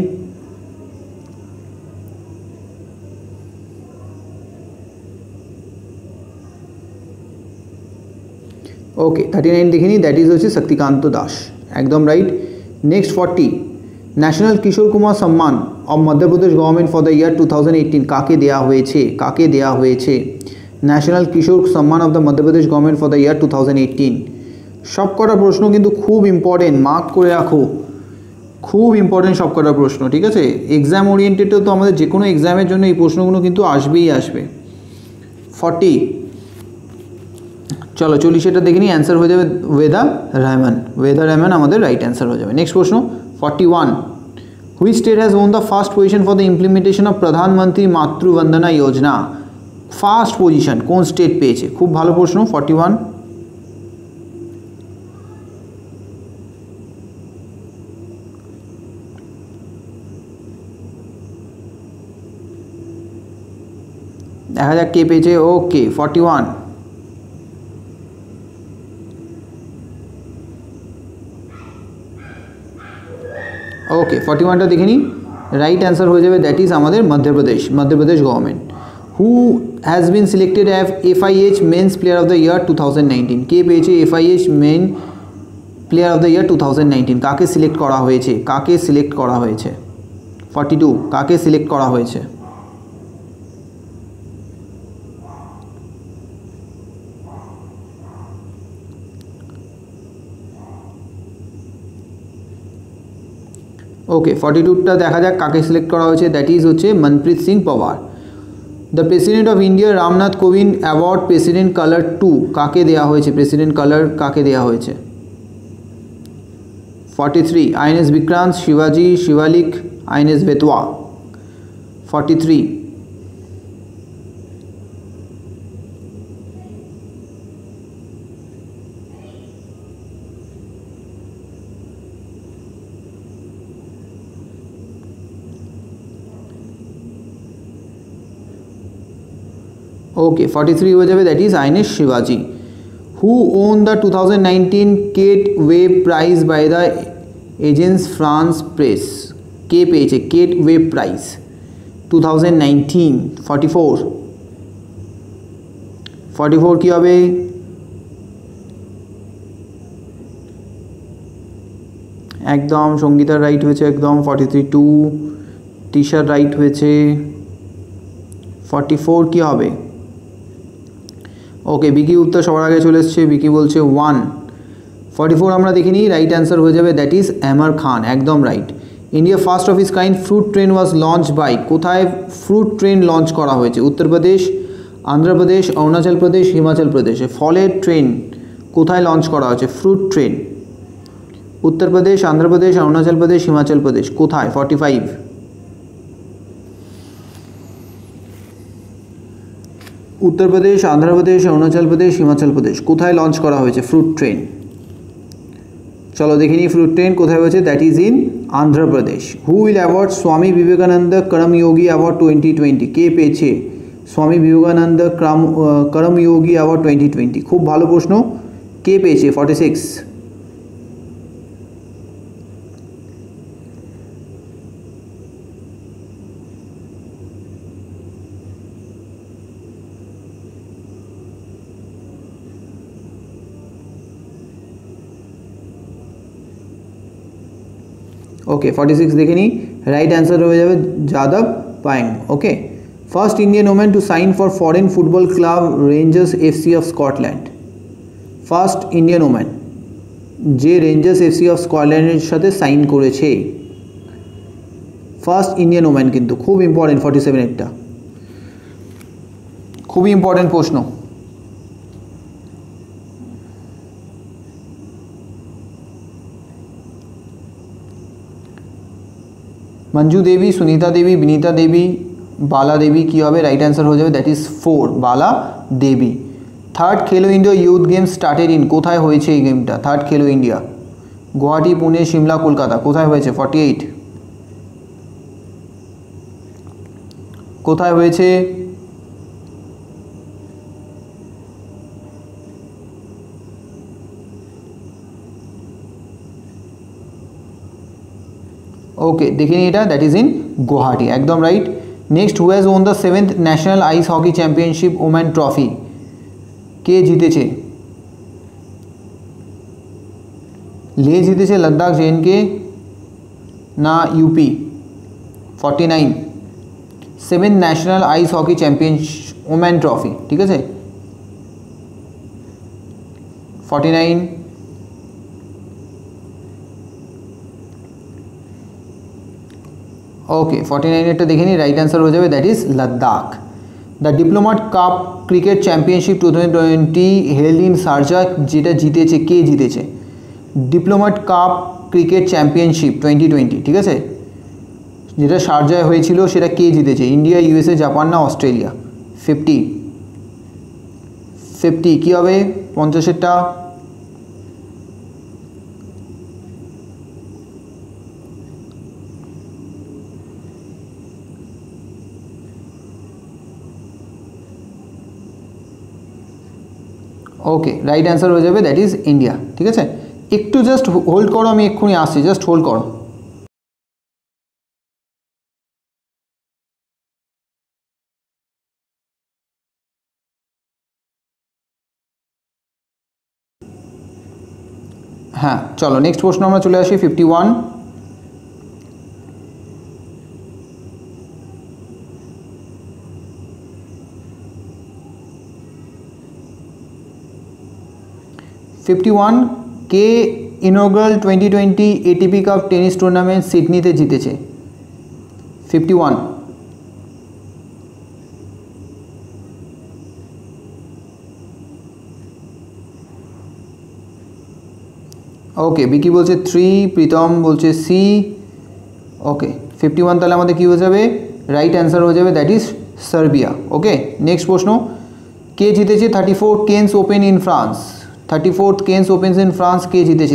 Speaker 1: ওকে 39 দেখে নিই, দ্যাট ইজ হচ্ছে শক্তিকান্ত দাস, একদম right. Next 40 national Kishore Kumar Samman of Madhya Pradesh government for the year 2018 কাকে দেয়া হয়েছে? কাকে দেয়া হয়েছে national Kishore Samman of the Madhya Pradesh government for the year 2018? সব কটা প্রশ্ন কিন্তু খুব ইম্পর্টেন্ট, মার্ক করে রাখো, খুব ইম্পর্টেন্ট সব কটা প্রশ্ন। ঠিক আছে, এক্সাম ওরিয়েন্টেডও তো আমাদের যে কোনো এক্সামের জন্য এই প্রশ্নগুলো কিন্তু আসবেই আসবে। 40 চলো 40 এটা দেখে নিই, অ্যান্সার হয়ে যাবে ওয়েদা রহমান। ওয়েদা রহমান আমাদের রাইট অ্যান্সার হয়ে যাবে। নেক্সট প্রশ্ন 41 which state has won the first position for the implementation of Pradhan Mantri Matru Vandana Yojana? First position কোন স্টেট পেয়েছে? খুব ভালো প্রশ্ন। 41 দেখা যাক কে পেয়েছে। ওকে 41 ওকে 41টা দেখে নিই, রাইট অ্যান্সার হয়ে যাবে দ্যাট ইজ আমাদের Madhya Pradesh government. Who has been selected as FIH men's player of the year 2019? কে পেয়েছে FIH men player of the year 2019? কাকে সিলেক্ট করা হয়েছে? কাকে সিলেক্ট করা হয়েছে? 42 কাকে সিলেক্ট করা হয়েছে? ওকে 42টা দেখা যাক কাকে সিলেক্ট করা হয়েছে। দ্যাট ইজ হচ্ছে Manpreet Singh power. The president of India Ramnath Kovind award president colour 2 কাকে দেওয়া হয়েছে? প্রেসিডেন্ট কালার কাকে দেওয়া হয়েছে? 43 INS বিক্রান্ত, শিবাজি, শিবালিক, INS বেতওয়া। 43 ওকে 43 হয়ে যাবে, দ্যাট ইজ INS শিবাজি। Who won the 2019 Kate Webb prize by the agence France press? কে পেয়েছে কেট ওয়েব প্রাইজ 2019? 44 কী হবে? একদম সঙ্গীতার রাইট হয়েছে একদম। 43 2 টিশার রাইট হয়েছে। 44 কী হবে? ওকে, বিকি উত্তর সবার আগে চলে এসছে। বিকি বলছে 1। 44 আমরা দেখিনি, রাইট অ্যান্সার হয়ে যাবে, দ্যাট ইজ অ্যামার খান, একদম right. India first of its kind fruit train was launch by, কোথায় ফ্রুট ট্রেন লঞ্চ করা হয়েছে? উত্তরপ্রদেশ, অন্ধ্রপ্রদেশ, অরুণাচল প্রদেশ, হিমাচল প্রদেশে। ফলের ট্রেন কোথায় লঞ্চ করা হয়েছে? ফ্রুট ট্রেন উত্তরপ্রদেশ, অন্ধ্রপ্রদেশ, অরুণাচল প্রদেশ, হিমাচল প্রদেশ, কোথায়? 45। উত্তরপ্রদেশ, অন্ধ্রপ্রদেশ, অরুণাচল প্রদেশ, হিমাচল প্রদেশ, কোথায় লঞ্চ করা হয়েছে ফ্রুট ট্রেন? চলো দেখে নিই ফ্রুট ট্রেন কোথায় হয়েছে, that is in Andhra Pradesh. Who will award Swami Vivekananda কর্মযোগী award 2020? কে পেয়েছে স্বামী বিবেকানন্দ কর্মযোগী অ্যাওয়ার্ড 2020? খুব ভালো প্রশ্ন, কে পেয়েছে? 46। ওকে 46 দেখে নিই, রাইট অ্যান্সার হয়ে যাবে যাদব Payeng. Okay, first Indian woman to sign for foreign football club Rangers FC of Scotland. First Indian woman যে রেঞ্জার্স এফসি অফ স্কটল্যান্ডের সাথে সাইন করেছে, ফার্স্ট ইন্ডিয়ান ওম্যান, কিন্তু খুব ইম্পর্টেন্ট 47 একটা, খুবই ইম্পর্টেন্ট প্রশ্ন। मंजू देवी, सुनीता देवी, विनीता देवी, बाला देवी की হবে রাইট অ্যান্সার হয়ে যাবে, that is 4 Bala Devi. Third Khelo India youth games started in, কোথায় হয়েছে এই গেমটা? থার্ড খেলো ইন্ডিয়া গুয়াহাটি, পুনে, সিমলা, কলকাতা, কোথায় হয়েছে? 48 কোথায় হয়েছে? ওকে দেখে নিই এটা, দ্যাট ইজ ইন গুয়াহাটি, একদম right. Next, who has won the 7th national ice hockey championship women trophy? কে জিতেছে? লে জিতেছে, লাদাখ, জেএনকে না UP? 49 7th national ice hockey championship women trophy, ঠিক আছে 49। ওকে 49 একটা দেখে নিই, রাইট অ্যান্সার হয়ে যাবে, that is Ladakh. The diplomat cup cricket championship 2020 held in Sharjah, যেটা জিতেছে, কে জিতেছে? ডিপ্লোম্যাট কাপ ক্রিকেট চ্যাম্পিয়নশিপ 2020, ঠিক আছে, যেটা শারজায় হয়েছিল, সেটা কে জিতেছে? ইন্ডিয়া, ইউএসএ, জাপান না অস্ট্রেলিয়া? 50 কী হবে 50-এরটা? ওকে রাইট অ্যান্সার হয়ে যাবে, দ্যাট ইজ ইন্ডিয়া, ঠিক আছে। একটু জাস্ট হোল্ড করো, আমি এক্ষুনি আসছি, জাস্ট হোল্ড করো। হ্যাঁ চলো নেক্সট প্রশ্ন আমরা চলে আসি। 51 কে inaugural 2020 ATP cup tennis tournament সিডনিতে জিতেছে? 51 ওকে বিকি বলছে 3, প্রীতম বলছে সি। ওকে 51 তাহলে আমাদের কী হয়ে যাবে? রাইট অ্যান্সার হয়ে যাবে, that is Serbia. Okay next প্রশ্ন, কে জিতেছে 34th Cannes open in France? 34th Cannes opens in France কে জিতেছে?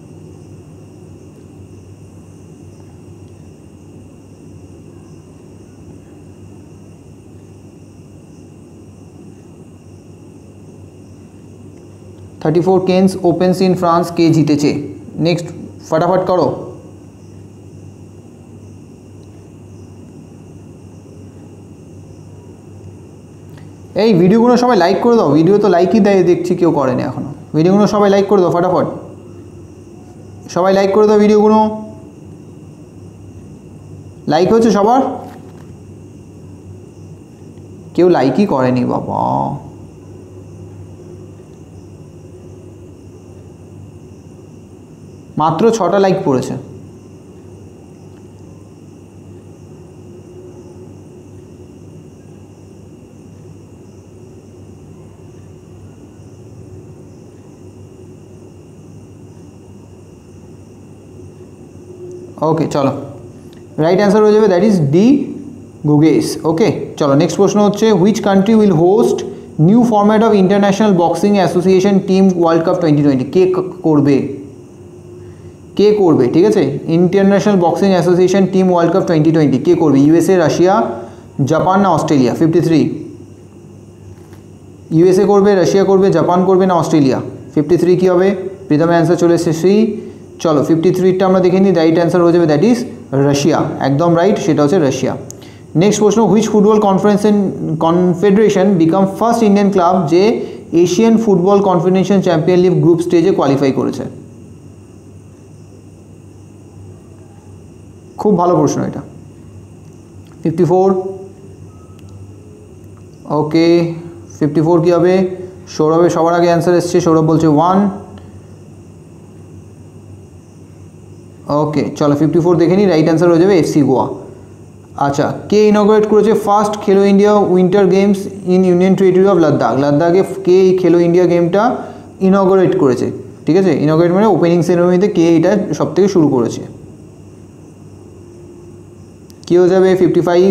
Speaker 1: কেনস ওপেন্স ইন ফ্রান্স কে জিতেছে? নেক্সট ফটাফট করো। এই ভিডিওগুলো সবাই লাইক করে দাও, ভিডিও তো লাইকই দেয়, দেখছি কেউ করেনি এখনো। ভিডিওগুলো সবাই লাইক করে দাও ফটাফট, সবাই লাইক করে দাও ভিডিওগুলো। লাইক হচ্ছে সবার? কেউ লাইকই করেনি বাবা। মাত্র 6টা লাইক পড়েছে। ওকে চলো, রাইট অ্যান্সার হয়ে যাবে that is D, Gukesh. Okay চলো, নেক্সট প্রশ্ন হচ্ছে which country will host new format of international boxing association team world cup 2020? কে করবে, কে করবে? ঠিক আছে, international boxing association team world cup 2020 কে করবে? ইউএসএ, রাশিয়া, জাপান না অস্ট্রেলিয়া? 53 ইউএসএ করবে, রাশিয়া করবে, জাপান করবে না অস্ট্রেলিয়া? 53 কী হবে? প্রীতমের অ্যান্সার চলে এসেছে সি। চলো 53টা আমরা দেখে নিই, রাইট অ্যান্সার হয়ে যাবে দ্যাট ইজ রাশিয়া, একদম রাইট, সেটা হচ্ছে রাশিয়া। নেক্সট প্রশ্ন which football confederation become first Indian club যে Asian football confederation champion league group স্টেজে কোয়ালিফাই করেছে? খুব ভালো প্রশ্ন এটা। 54 ওকে 54 কী হবে? সৌরভের সবার আগে অ্যান্সার এসছে, সৌরভ বলছে 1। ওকে চলো 54 দেখে নিই, রাইট অ্যান্সার হয়ে যাবে এফসি গোয়া। আচ্ছা, কে ইনগ্রেট করেছে first Khelo India winter games in union territory of Ladakh? লাদাখে কে এই খেলো ইন্ডিয়া গেমটা ইনগ্রেট করেছে? ঠিক আছে, ইনগ্রেট মানে ওপেনিং সেরেমনিতে কে এটা সব থেকে শুরু করেছে? কী হয়ে যাবে? 55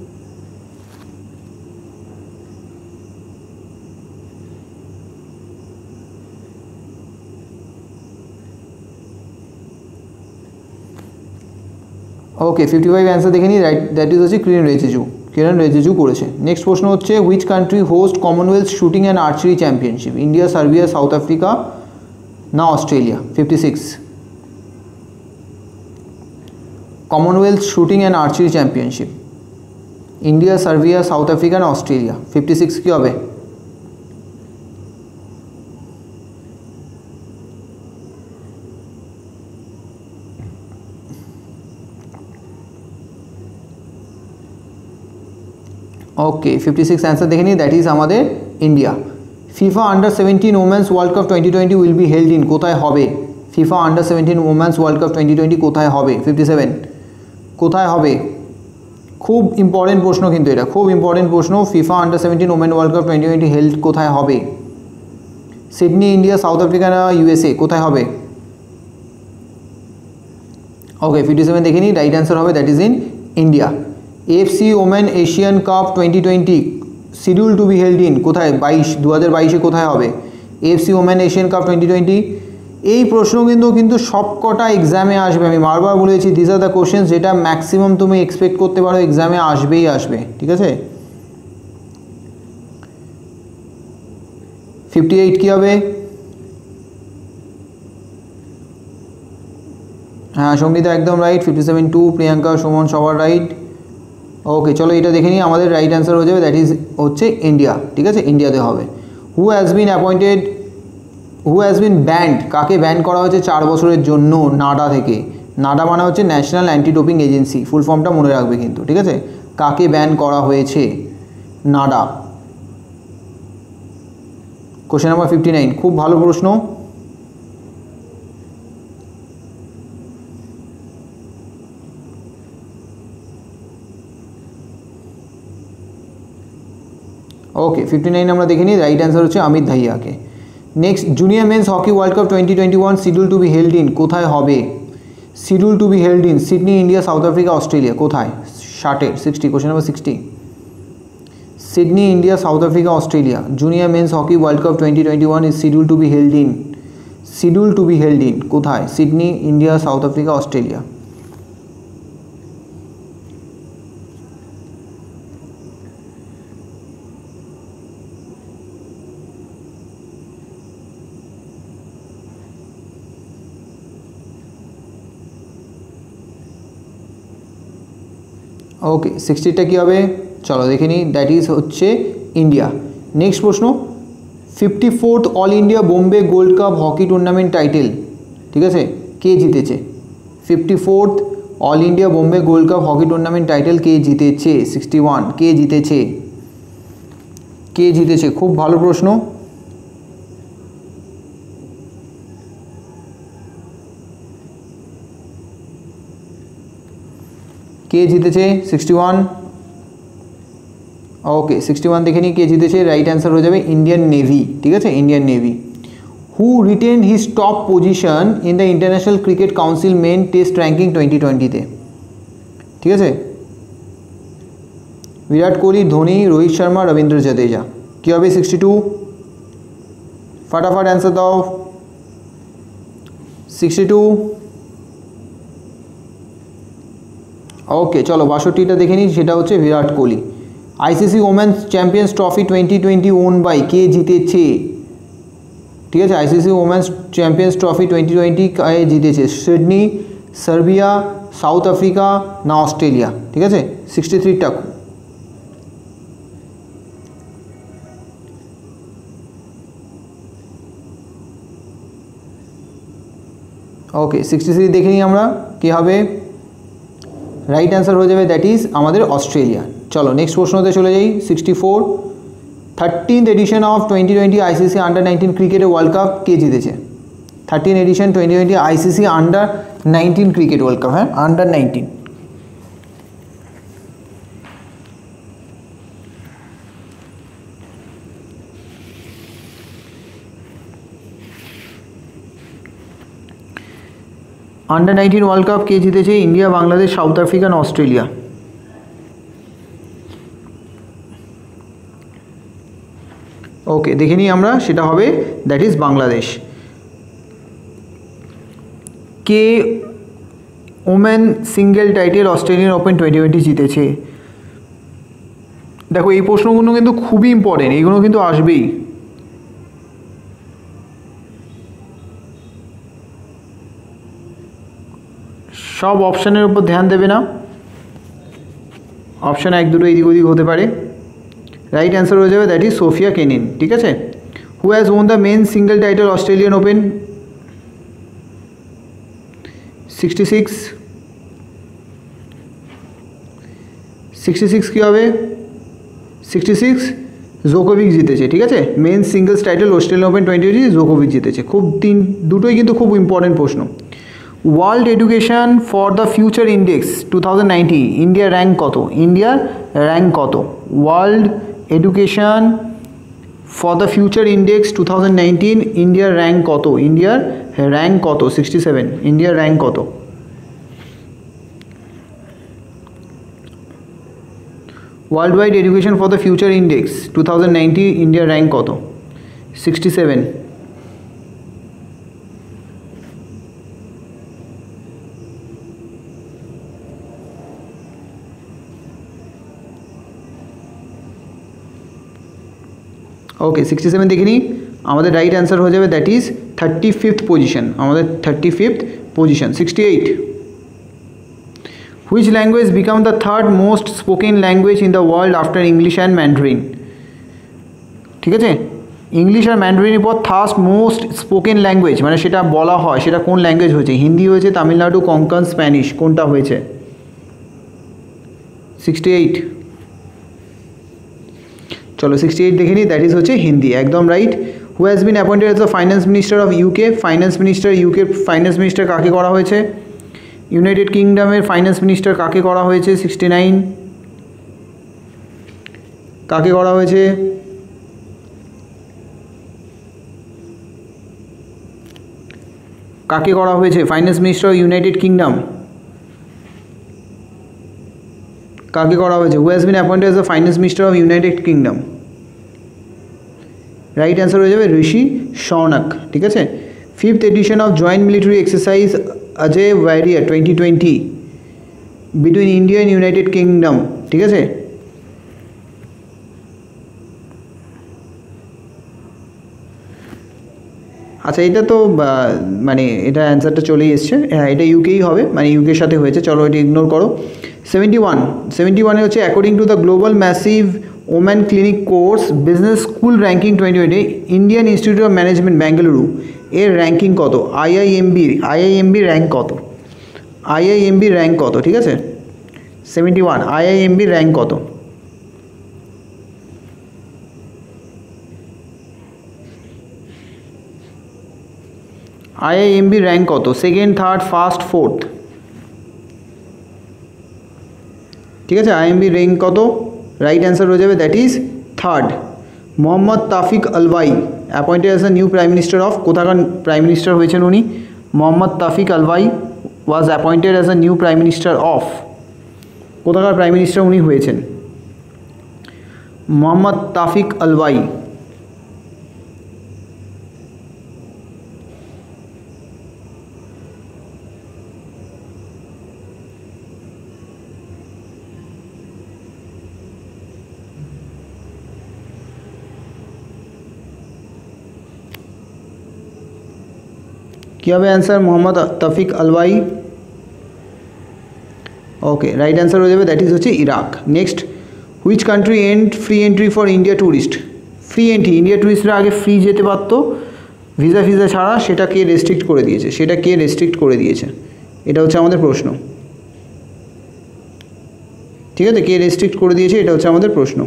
Speaker 1: ওকে 55 অ্যান্সার দেখে নিই, রাইট দ্যাট ইজ হচ্ছে কিরণ রিজিজু, কিরণ রিজিজু করেছে। নেক্সট প্রশ্ন হচ্ছে which country host commonwealth shooting and archery championship? India, Serbia, South Africa না Australia? 56 commonwealth shooting and archery championship, India, Serbia, South Africa না অস্ট্রেলিয়া? 56 কী হবে? ওকে 56 অ্যান্সার দেখে নিই, দ্যাট ইজ আমাদের India. FIFA under 17 women's world cup 2020 will be held in, কোথায় হবে? FIFA under 17 women's world cup 2020 কোথায় হবে? 57 কোথায় হবে? খুব ইম্পর্টেন্ট প্রশ্ন কিন্তু এটা, খুব ইম্পর্টেন্ট প্রশ্ন। FIFA under 17 women world cup 2020 held কোথায় হবে? সিডনি, ইন্ডিয়া, সাউথ আফ্রিকা না ইউএসএ? কোথায় হবে? ওকে 57 দেখে নিই, রাইট অ্যান্সার হবে that is in India. FC women Asian cup 2020 schedule to be held in, কোথায়? 2022 কোথায় হবে? FC women Asian cup 2020। এই প্রশ্ন কিন্তু সব কটা এক্সামে আসবে, আমি বারবার বলেছি দিস আর দ্য কোশ্চেন যেটা ম্যাক্সিমাম তুমি এক্সপেক্ট করতে পারো এক্সামে আসবেই আসবে, ঠিক আছে। 58 কী হবে? হ্যাঁ সঙ্গীতা একদম রাইট। 57 2, প্রিয়াঙ্কা, সুমন সবার রাইট। ওকে চলো এটা দেখে নিই, আমাদের রাইট অ্যান্সার হয়ে যাবে দ্যাট ইজ হচ্ছে ইন্ডিয়া, ঠিক আছে, ইন্ডিয়াতে হবে। হু হ্যাজ বিন ব্যান্ড, কাকে ব্যান করা হয়েছে 4 বছরের জন্য নাডা থেকে? নাডা মানে হচ্ছে national anti doping agency, full ফর্মটা মনে রাখবে কিন্তু, ঠিক আছে। কাকে ব্যান করা হয়েছে? নাডা। কোশ্চেন নাম্বার 59, খুব ভালো প্রশ্ন। ওকে 59 আমরা দেখে নিই, রাইট অ্যান্সার হচ্ছে অমিত ধাইয়াকে। Next junior men's hockey world cup 2021 schedule to be held in, কোথায় হবে? Schedule to be held in Sydney, India, South Africa, Australia? কোথায়? 60 question number 60। Sydney, India, South Africa, Australia. Junior men's hockey world cup 2021 is schedule to be held in, schedule to be held in কোথায়? Sydney, India, South Africa, Australia? Okay 60টা কী হবে? চলো দেখে নিই, that is হচ্ছে India. Next প্রশ্ন 54th all India Bombay gold cup hockey tournament title, ঠিক আছে, কে জিতেছে? 54th all India Bombay gold cup hockey tournament title কে জিতেছে? 61 কে জিতেছে? কে জিতেছে? খুব ভালো প্রশ্ন। কে জিতেছে 61। ওকে 61 দেখে নিই কে জিতেছে। রাইট অ্যান্সার হয়ে যাবে ইন্ডিয়ান নেভি, ঠিক আছে, Indian navy. Who retained his top position in the international cricket council men test ranking 2020-তে, ঠিক আছে? বিরাট কোহলি, ধোনি, রোহিত শর্মা, রবীন্দ্র জাদেজা। কী হবে 62? फटाफट आंसर दाओ 62। ओके चलो 62টা দেখে নিই, সেটা হচ্ছে Virat Kohli. ICC women's champions trophy 2020 won by কে জিতেছে, ঠিক আছে? আইসিসি ওমেন্স চ্যাম্পিয়ন্স ট্রফি 2020 কে জিতেছে? সিডনি, সার্বিয়া, সাউথ আফ্রিকা না অস্ট্রেলিয়া, ঠিক আছে? 63টা। ओके 63 দেখে নিই আমরা কি হবে। রাইট অ্যান্সার হয়ে যাবে দ্যাট ইজ আমাদের অস্ট্রেলিয়া। চলো নেক্সট প্রশ্নতে চলে যাই। 64 13th edition of 2020 ICC under nineteen ক্রিকেটে ওয়ার্ল্ড কাপ কে জিতেছে? 13 edition 2020 ICC under nineteen cricket world cup, হ্যাঁ আন্ডার-19। अंडर-19 वर्ल्ड कप के जीतेছে? इंडिया, बांग्लादेश, साउथ आफ्रिका ना ऑस्ट्रेलिया? ओके देखे नहीं আমরা, সেটা হবে দ্যাট ইজ বাংলাদেশ। কে women single title Australian open 2020 জিতেছে? দেখো এই প্রশ্নগুলো কিন্তু খুবই ইম্পর্টেন্ট, এইগুলো কিন্তু আসবেই। সব অপশানের উপর ধ্যান দেবে না, অপশান এক দুটো এদিক ওদিক হতে পারে। রাইট অ্যান্সার হয়ে যাবে দ্যাট ইজ সোফিয়া কেনিন, ঠিক আছে? Who has won the men single title Australian open? 66 66 কী হবে? 66 জোকোভিক জিতেছে, ঠিক আছে? Men singles title Australian open 2020 Djokovic জিতেছে। খুব দুটোই কিন্তু খুব ইম্পর্টেন্ট প্রশ্ন। World education for the future index 2019 ইন্ডিয়ার র্যাঙ্ক কত? ইন্ডিয়ার র্যাঙ্ক কত? World education for the future index 2019 ইন্ডিয়ার র্যাঙ্ক কত? ইন্ডিয়ার র্যাঙ্ক কত? 67। ইন্ডিয়ার র্যাঙ্ক কত? World wide education for the future index 2019 ইন্ডিয়ার র্যাঙ্ক কত? 67। ओके 67 देखिए नहीं हमारे राइट आंसर हो जाए दैट इज 35th पोजीशन, हमारे 35th position. 68 which language become the third most spoken language in the world after English and Mandarin? ठीक है इंग्लिश और मैंड्रिन पर थार्ड मोस्ट स्पोकन लैंग्वेज মানে সেটা বলা হয় সেটা কোন ল্যাঙ্গুয়েজ হয়েছে? হিন্দি হয়েছে, তামিলনাড়ু, কোঙ্কণ, স্প্যানিশ, কোনটা হয়েছে? 68। चलो 68 देखे नहीं दैट इज होचे हिंदी, एकदम right. Who has been appointed as the finance minister of UK? Finance minister UK finance minister काके करा হয়েছে? यूनाइटेड किंगडमेर फाइनेंस मिनिस्टर काके करा হয়েছে? 69 काके करा হয়েছে? কাকে করা হয়েছে finance minister of United Kingdom? কাকে করা হয়েছে? Who has been appointed as the finance minister of United Kingdom? Right answer হয়ে যাবে ঋষি শৌনক, ঠিক আছে? 5th edition of joint military exercise Ajeya warrior 2020 between India and United Kingdom, ঠিক আছে? আচ্ছা এটা তো মানে এটা অ্যান্সারটা চলেই এসছে, হ্যাঁ এটা ইউকেই হবে, মানে ইউকের সাথে হয়েছে। চলো এটা ইগনোর করো। 71 হচ্ছে according to the global massive women clinic course business school ranking 2020 Indian institute of management Bengaluru এর র্যাঙ্কিং কত? আইআইএমবি র্যাঙ্ক কত? আইআইএমবি র্যাঙ্ক কত? ঠিক আছে 71 আইআইএমবি র্যাঙ্ক কত? আইআইএমবি র্যাঙ্ক কত? Second, third, first, fourth? ঠিক আছে, IMB র্যাঙ্ক কত? রাইট অ্যান্সার হয়ে যাবে that is third. Mohammed Tawfiq Allawi appointed as the new prime minister of, কোথাকার প্রাইম মিনিস্টার হয়েছেন উনি? Mohammed Tawfiq Allawi was appointed as the new prime minister of, কোথাকার prime minister উনি হয়েছেন? Mohammed Tawfiq Allawi. কী হবে answer? Mohammed Tawfiq Allawi. Okay, right answer হয়ে যাবে দ্যাট ইজ হচ্ছে Iraq. Next, which country end free entry for India tourist? Free entry, India ট্যুরিস্টরা আগে ফ্রি যেতে পারতো ভিসা ফিসা ছাড়া, সেটা কে রেস্ট্রিক্ট করে দিয়েছে? সেটা কে রেস্ট্রিক্ট করে দিয়েছে? এটা হচ্ছে আমাদের প্রশ্ন। ঠিক আছে, কে রেস্ট্রিক্ট করে দিয়েছে, এটা হচ্ছে আমাদের প্রশ্ন।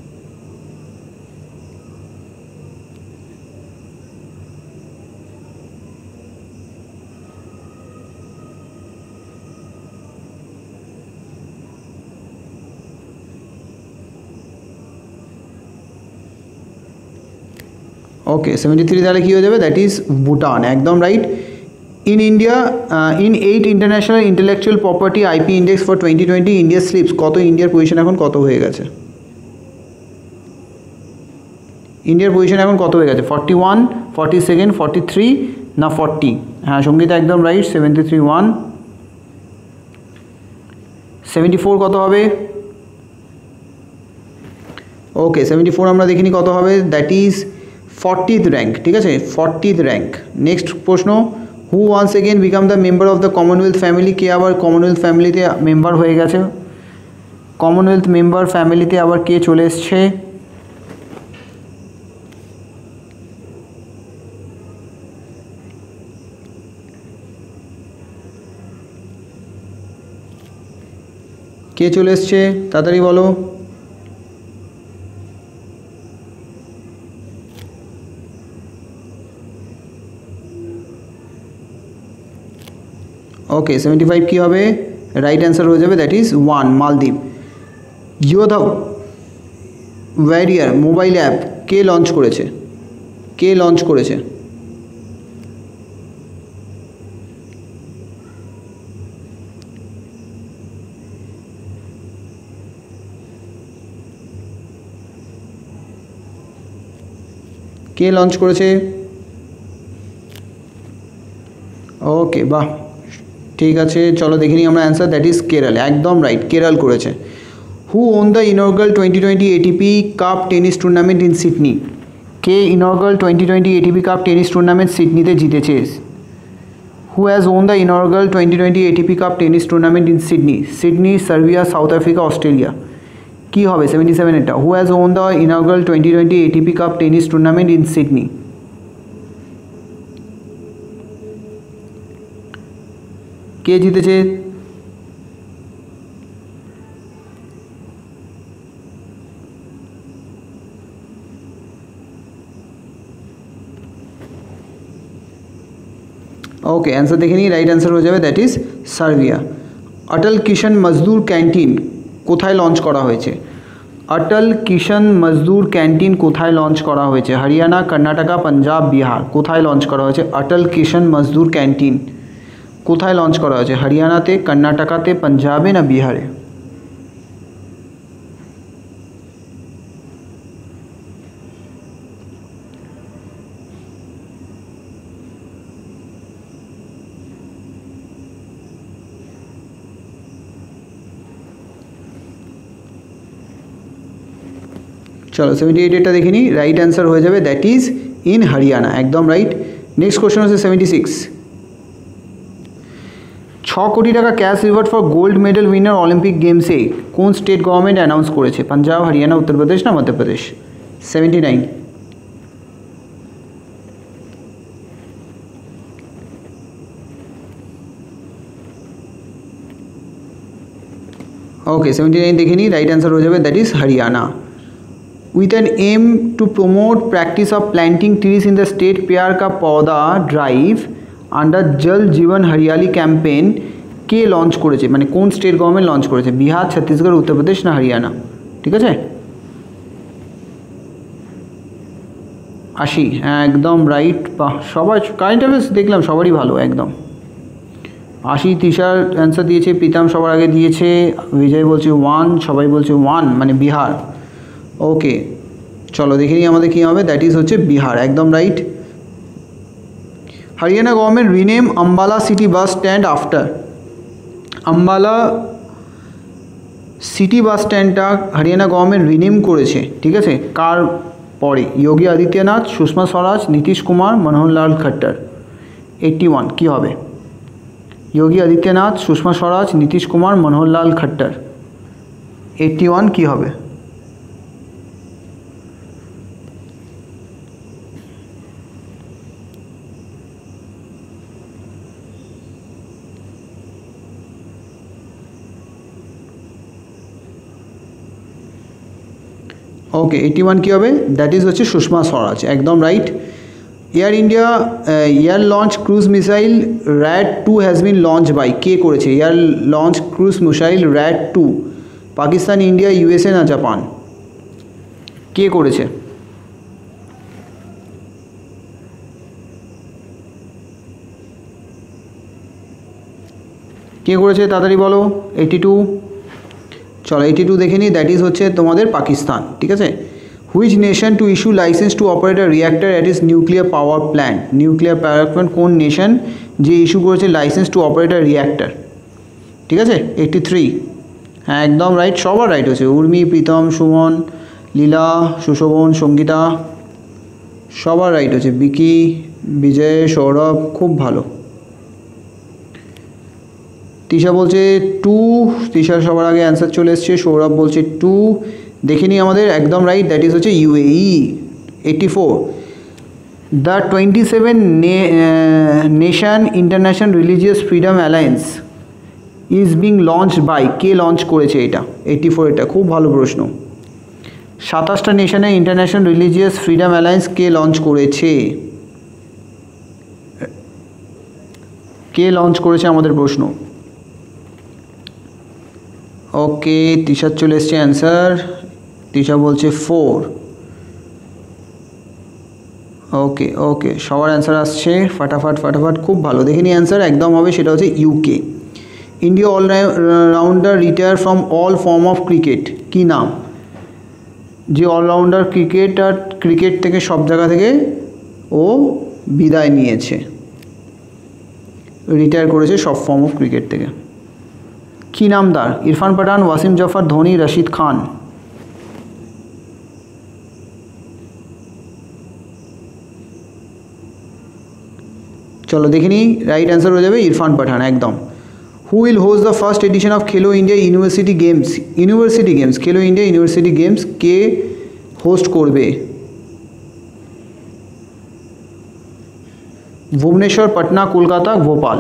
Speaker 1: ওকে, 73 তাহলে কী হয়ে যাবে? দ্যাট ইজ ভুটান, একদম right. In India in 8 international intellectual property IP index for 2020 India slips, কত ইন্ডিয়ার পজিশন এখন কত হয়ে গেছে? ইন্ডিয়ার পজিশন এখন কত হয়ে গেছে? 41, 42, 43 না 40? হ্যাঁ সঙ্গীতা একদম রাইট, 73 1। 74 কত হবে? ওকে, 74 আমরা দেখিনি কত হবে, দ্যাট ইজ 40th র্যাঙ্ক। ঠিক আছে, 40th র্যাঙ্ক। নেক্সট প্রশ্ন, who once again become the member of the commonwealth family? কে আবার কমনওয়েলথ ফ্যামিলিতে মেম্বার হয়ে গেছে? কমনওয়েলথ মেম্বার ফ্যামিলিতে আবার কে চলে এসছে? কে চলে এসছে তাড়াতাড়ি বলো। ওকে, 75 কী হবে? রাইট অ্যান্সার হয়ে যাবে that is 1, Maldives. Yodha warrior mobile app কে লঞ্চ করেছে? কে লঞ্চ করেছে? কে লঞ্চ করেছে? ওকে, বাহ, ঠিক আছে, চলো দেখে নিই আমরা অ্যান্সার। দ্যাট ইজ কেরল, একদম রাইট, কেরল করেছে। Who won the inaugural 2020 ATP cup tennis tournament in Sydney? কে inaugural 2020 ATP cup tennis tournament সিডনিতে জিতেছে? Who has won the inaugural 2020 ATP cup tennis tournament in Sydney? Sydney, Serbia, South Africa, Australia? কী হবে 77 এটা? Who has won the inaugural 2020 ATP cup tennis tournament in Sydney? কে জিতেছে? Okay, answer দেখে নিই, right answer হয়ে যাবে that is Serbia. Atal Kisan Mazdoor canteen কোথায় লঞ্চ করা হয়েছে? অটল কিষাণ মজদুর ক্যান্টিন কোথায় লঞ্চ করা হয়েছে? হরিয়ানা, কর্ণাটকা, পাঞ্জাব, বিহার? কোথায় লঞ্চ করা হয়েছে অটল কিষাণ মজদুর ক্যান্টিন? কোথায় লঞ্চ করা হয়েছে? হরিয়ানাতে, কর্ণাটকাতে, পাঞ্জাবে না বিহারে? চলো 78 এটা দেখে নিই, রাইট অ্যান্সার হয়ে যাবে দ্যাট ইজ ইন হরিয়ানা, একদম রাইট। নেক্সট কোশ্চেন হচ্ছে 76। 6 crore taka cash reward for gold medal winner Olympic গেমসে কোন স্টেট গভর্নমেন্ট অ্যানাউন্স করেছে? পাঞ্জাব, হরিয়ানা, উত্তরপ্রদেশ না মধ্যপ্রদেশ? 79। ওকে, 79 দেখে নিই, রাইট অ্যান্সার হয়ে যাবে that is Haryana. With an aim to promote practice of planting trees in the state प्यार का पौधा drive under जल जीवन हरियाली campaign কে লঞ্চ করেছে, মানে কোন স্টেট গভর্নমেন্ট লঞ্চ করেছে, বিহার, ছত্তিশগড়, উত্তরপ্রদেশ না হরিয়ানা? ঠিক আছে, 80, হ্যাঁ একদম রাইট। সবাই কারেন্ট অ্যাফেয়ার্স দেখলাম সবারই ভালো একদম। 80, তৃষার অ্যান্সার দিয়েছে, প্রীতম সবার আগে দিয়েছে, বিজয় বলছে 1, সবাই বলছে 1 মানে বিহার। ওকে চলো দেখে নিই আমাদের কী হবে, দ্যাট ইজ হচ্ছে বিহার, একদম right. Haryana government rename Ambala city bus stand after. Ambala city bus স্ট্যান্ডটা হরিয়ানা গভর্নমেন্ট রিনেম করেছে, ঠিক আছে, কার পরে? যোগী আদিত্যনাথ, সুষমা স্বরাজ, নীতিশ কুমার, মনোহরলাল খট্টর। 81 কী হবে? যোগী আদিত্যনাথ, সুষমা স্বরাজ, নীতিশ কুমার, মনোহরলাল খট্টর। 81 কী হবে? ওকে 81 কী হবে? দ্যাট ইজ হচ্ছে সুষমা স্বরাজ, একদম right. Air India air launch cruise missile Raad 2 has been launch by, কে করেছে? Air launch cruise missile Raad 2, Pakistan, India, USA না জাপান? কে করেছে? কে করেছে তাড়াতাড়ি বলো। 82, চলো 82 দেখে নিই, দ্যাট ইজ হচ্ছে তোমাদের পাকিস্তান, ঠিক আছে। Which nation to issue licence to operate a reactor at its nuclear power plant? Nuclear power plant কোন নেশন যে ইস্যু করেছে licence to operate a reactor? ঠিক আছে 83, হ্যাঁ একদম রাইট, সবার রাইট হচ্ছে। উর্মি, প্রীতম, সুমন, লীলা, সুশোভন, সঙ্গীতা, সবার রাইট হচ্ছে। বিকি, বিজয়, সৌরভ, খুব ভালো। তৃষা বলছে 2, তৃষার সবার আগে অ্যান্সার চলে এসছে। সৌরভ বলছে 2, দেখে নিই আমাদের, একদম রাইট, দ্যাট ইজ হচ্ছে UAE. 84, the 27 nation international religious freedom alliance is being launch by, কে লঞ্চ করেছে এটা? 84, এটা খুব ভালো প্রশ্ন। 27টা নেশনের ইন্টারন্যাশনাল রিলিজিয়াস ফ্রিডম অ্যালায়েন্স কে লঞ্চ করেছে? কে লঞ্চ করেছে আমাদের প্রশ্ন। ওকে তৃষার চলে এসছে অ্যান্সার, তৃষা বলছে 4। ওকে ওকে সবার অ্যান্সার আসছে ফাটাফাট ফাটাফাট, খুব ভালো। দেখে নিই অ্যান্সার, একদম হবে সেটা হচ্ছে UK. India all rounder retire from all form of cricket, কী নাম? যে অলরাউন্ডার ক্রিকেট থেকে সব জায়গা থেকে ও বিদায় নিয়েছে, রিটায়ার করেছে সব ফর্ম অফ ক্রিকেট থেকে। কী নাম তার? ইরফান পাঠান, ওয়াসিম জাফর, ধোনি, রশিদ খান। চলো দেখে নিই, রাইট অ্যান্সার হয়ে যাবে ইরফান পাঠান, একদম। Who will host the first edition of Khelo India university games? Khelo India university games কে হোস্ট করবে? ভুবনেশ্বর, পাটনা, কলকাতা, ভোপাল।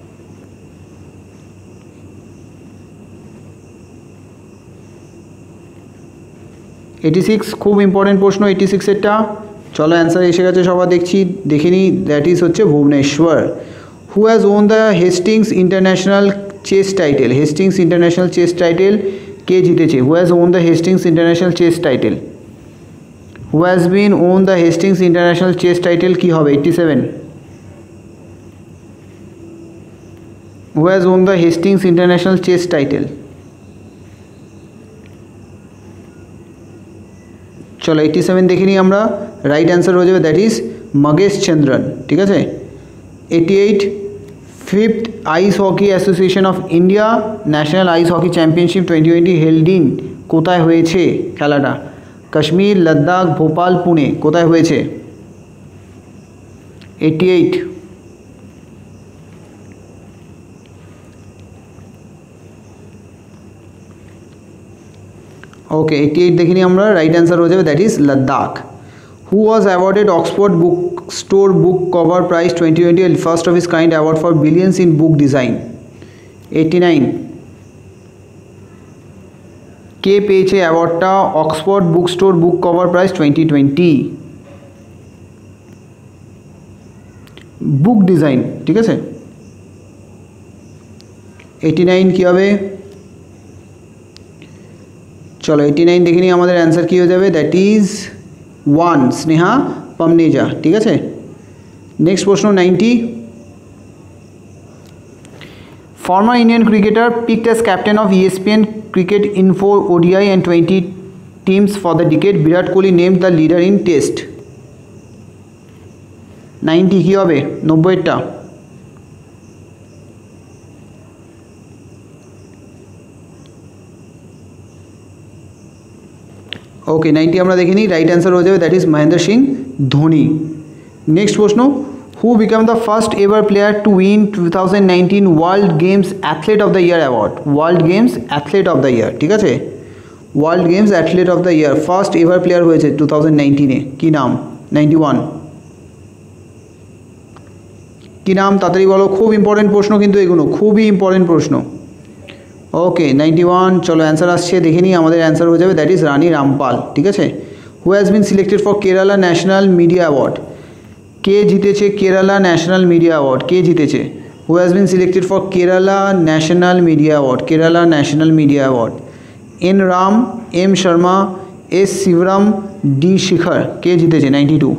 Speaker 1: এইটি 86 খুব ইম্পর্টেন্ট প্রশ্ন 86-এরটা। চলো অ্যান্সার এসে গেছে সবার, দেখে নিই, দ্যাট ইজ হচ্ছে Bhubaneswar. Who has won the Hastings international chess title? Hastings international chess title কে জিতেছে? Who has won the Hastings international chess title? Who has been won the Hastings international chess title কী হবে? 87। Who has won the Hastings international chess title? চলো 87 দেখে নিই আমরা, right answer হয়ে যাবে দ্যাট ইজ মগেশ চন্দ্রন, ঠিক আছে। 88 5th ice hockey association of India national ice hockey championship 2020 held in, কোথায় হয়েছে খেলাটা? কাশ্মীর, লাদাখ, ভোপাল, পুনে, কোথায় হয়েছে? 88। ওকে 88 দেখে নিই আমরা, রাইট অ্যান্সার হয়ে যাবে that is Ladakh. Who was awarded Oxford book store book cover prize 2020 first of its kind award for brilliance in book design? 89। কে পেয়েছে অ্যাওয়ার্ডটা Oxford book store book cover prize 2020? Book design, ঠিক আছে। 89 কী হবে? চলো 89 দেখে নিই আমাদের অ্যান্সার কী হয়ে যাবে, দ্যাট ইজ 1 স্নেহা পামনেজা। ঠিক আছে, নেক্সট প্রশ্ন 90, former Indian cricketer picked as captain of ESPN Cricket Info ODI and 20 teams for the decade, Virat Kohli named the leader in test. 90 কী হবে? 90টা। ওকে 90 আমরা দেখে নিই, রাইট অ্যান্সার হয়ে যাবে that is Mahendra Singh Dhoni. Next প্রশ্ন, who become the first ever player to win 2019 world games athlete of the year award? World games athlete of the year, ঠিক আছে, world games athlete of the year first ever player হয়েছে 2019-এ, কী নাম? 91 কী নাম? তাড়াতাড়ি বলো, খুব ইম্পর্টেন্ট প্রশ্ন কিন্তু এগুলো, খুবই ইম্পর্টেন্ট প্রশ্ন। ওকে 91, চলো অ্যান্সার আসছে দেখে নিই, আমাদের অ্যান্সার হয়ে যাবে দ্যাট ইজ রানী রামপাল। ঠিক আছে, who has been selected for Kerala national media award? কে জিতেছে কেরালা ন্যাশনাল মিডিয়া অ্যাওয়ার্ড? কে জিতেছে? Who has been selected for Kerala national media award? Kerala national media award, N Ram, M Sharma, S Sivaram, D Shikhar. কে জিতেছে? 92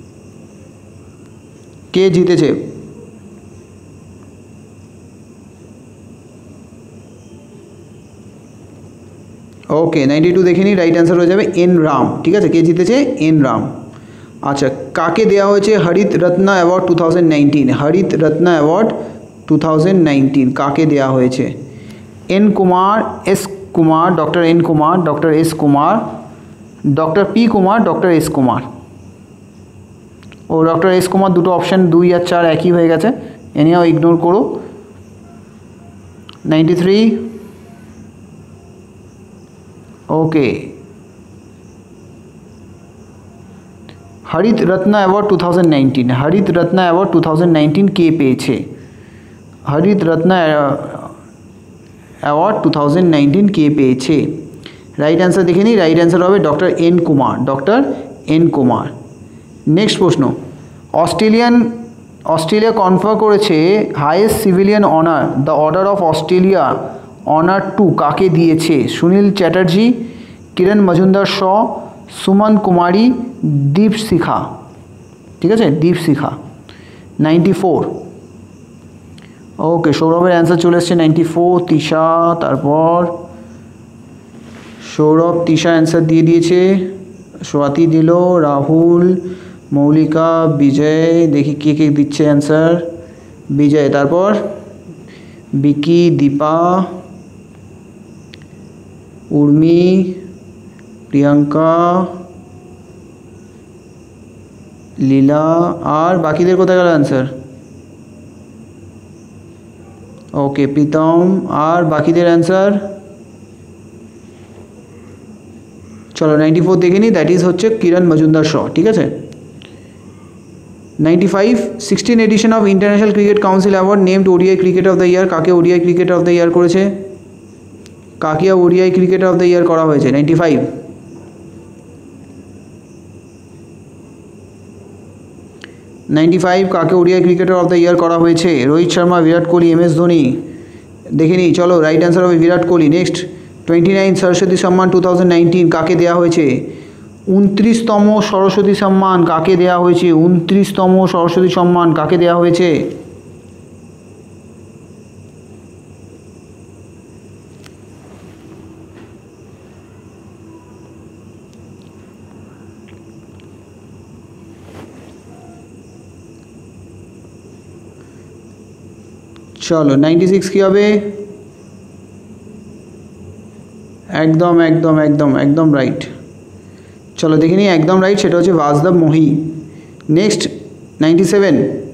Speaker 1: কে জিতেছে? ওকে 92 দেখে নিই, রাইট অ্যান্সার হয়ে যাবে এন রাম। ঠিক আছে, কে জিতেছে? এন রাম। আচ্ছা, কাকে দেওয়া হয়েছে হরিত রত্ন অ্যাওয়ার্ড 2019? হরিত রত্ন অ্যাওয়ার্ড 2019 কাকে দেওয়া হয়েছে? N Kumar, S Kumar, doctor N Kumar, doctor S Kumar, doctor P Kumar, doctor S Kumar. ও ডক্টর এস কুমার, দুটো অপশান 2 আর 4 একই হয়ে গেছে, এনিও ইগনোর করো। 93 ওকে, হরিত রত্ন অ্যাওয়ার্ড 2019, হরিত রত্ন অ্যাওয়ার্ড 2019 কে পেয়েছে? হরিত রত্ন অ্যাওয়ার্ড 2019 কে পেয়েছে? রাইট অ্যান্সার দেখে নিই, রাইট অ্যান্সার হবে doctor N Kumar, doctor N Kumar. Next প্রশ্ন, অস্ট্রেলিয়া কনফার করেছে highest civilian honour the order of Australia honour 2 কাকে দিয়েছে? সুনীল চ্যাটার্জি, কিরণ মজুমদার শ, সুমন কুমারী, দীপশিখা। ঠিক আছে, দীপশিখা। 94 ওকে, সৌরভের অ্যান্সার চলে এসছে 94, তিশা, তারপর সৌরভ তিশা অ্যান্সার দিয়ে দিয়েছে, স্বাতি দিল, রাহুল, মৌলিকা, বিজয়, দেখি কে কে দিচ্ছে অ্যান্সার, বিজয়, তারপর বিকি, দীপা, উর্মি, প্রিয়াঙ্কা, লীলা, আর বাকিদের কোথায় গেল অ্যান্সার? ওকে প্রীতম, আর বাকিদের অ্যান্সার চলো 94 দেখে নিই, দ্যাট ইজ হচ্ছে কিরণ মজুমদার শ। ঠিক আছে, 95 16 edition of international cricket council award named ODI cricket of the year? কাকে ODI cricket of the year করেছে? কাকে ODI cricket of the year করা হয়েছে? 95 কাকে ODI cricketer of the year করা হয়েছে? Rohit Sharma, Virat Kohli, M S Dhoni. দেখে নিই, চলো রাইট অ্যান্সার হবে বিরাট কোহলি। নেক্সট 29 সরস্বতী সম্মান 2019 কাকে দেওয়া হয়েছে? 29তম সরস্বতী সম্মান কাকে দেওয়া হয়েছে? 29তম সরস্বতী সম্মান কাকে দেওয়া হয়েছে? চলো 96 কী হবে? একদম একদম একদম একদম রাইট। চলো দেখে নিই, একদম রাইট, সেটা হচ্ছে Vasdev Mohi. Next 97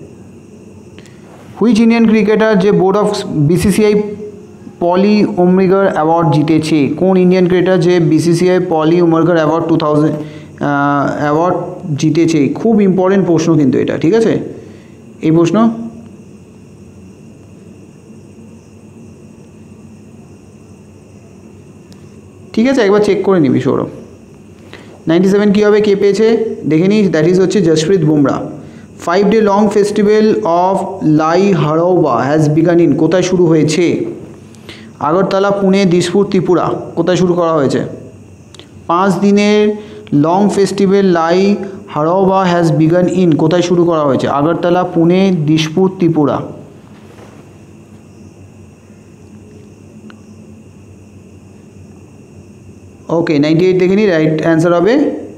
Speaker 1: which Indian cricketer যে board of BCCI Polly Umrigar award জিতেছে? কোন ইন্ডিয়ান ক্রিকেটার যে BCCI Polly Umrigar award 2000 award জিতেছে? খুব ইম্পর্টেন্ট প্রশ্ন কিন্তু এটা, ঠিক আছে, এই প্রশ্ন। ঠিক আছে, একবার চেক করে নিবি সৌরভ। 97 কী হবে, কে পেয়েছে দেখে নিই, দ্যাট ইজ হচ্ছে Jasprit Bumrah. 5 day long festival of Lai Haraoba has began in, কোথায় শুরু হয়েছে? আগরতলা, পুনে, দিসপুর, ত্রিপুরা কোথায় শুরু করা হয়েছে? 5 দিনের long festival Lai Haraoba has began in কোথায় শুরু করা হয়েছে? আগরতলা, পুনে, দিসপুর, ত্রিপুরা। ওকে 98 দেখে নি, রাইট অ্যান্সার হবে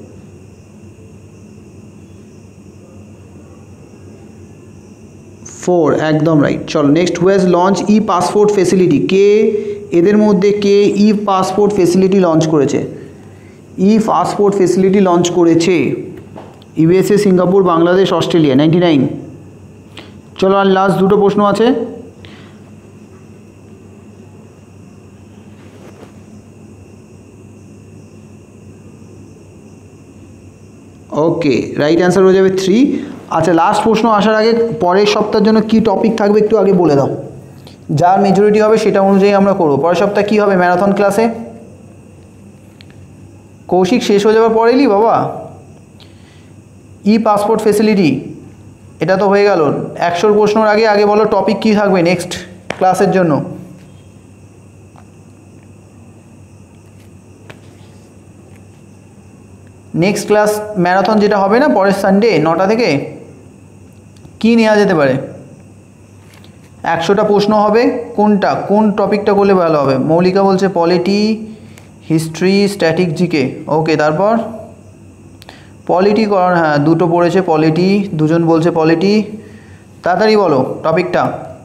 Speaker 1: 4, একদম রাইট। চলো next, who has launch E passport facility, কে এদের মধ্যে কে ই পাসপোর্ট ফেসিলিটি লঞ্চ করেছে? ই পাসপোর্ট ফেসিলিটি লঞ্চ করেছে ইউএসএ, সিঙ্গাপুর, বাংলাদেশ, অস্ট্রেলিয়া। 99। চলো আর লাস্ট দুটো প্রশ্ন আছে। ওকে রাইট অ্যান্সার হয়ে যাবে 3। আচ্ছা লাস্ট প্রশ্ন আসার আগে পরের সপ্তাহের জন্য কি টপিক থাকবে একটু আগে বলে দাও, যার মেজরিটি হবে সেটা অনুযায়ী আমরা করবো। পরের সপ্তাহে কী হবে ম্যারাথন ক্লাসে? কৌশিক শেষ হয়ে যাওয়ার পরেই বাবা ই পাসপোর্ট ফেসিলিটি, এটা তো হয়ে গেল। 100 প্রশ্নের আগে বলো টপিক কী থাকবে নেক্সট ক্লাসের জন্য। নেক্সট ক্লাস ম্যারাথন যেটা হবে না পরের সানডে 9টা থেকে, কি নেওয়া যেতে পারে? 100টা প্রশ্ন হবে, কোন টপিকটা করলে ভালো হবে? মৌলিকা বলছে polity, history, static, GK. Okay তারপর পলিটি কর, হ্যাঁ দুটো পড়েছে পলিটি, দুজন বলছে পলিটি। তাড়াতাড়ি বলো টপিকটা।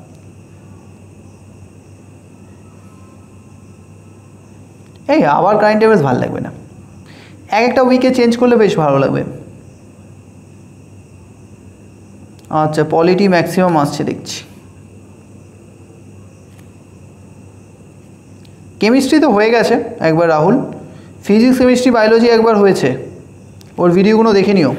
Speaker 1: এই আবার কারেন্ট অ্যাফেয়ার্স ভালো লাগবে না, একটা উইকে চেঞ্জ করলে বেশ ভালো লাগবে। আচ্ছা পলিটি ম্যাক্সিমাম আসছে দেখছি। কেমিস্ট্রি তো হয়ে গেছে একবার রাহুল, ফিজিক্স, কেমিস্ট্রি, বায়োলজি একবার হয়েছে, ওর ভিডিওগুলো দেখে নিও।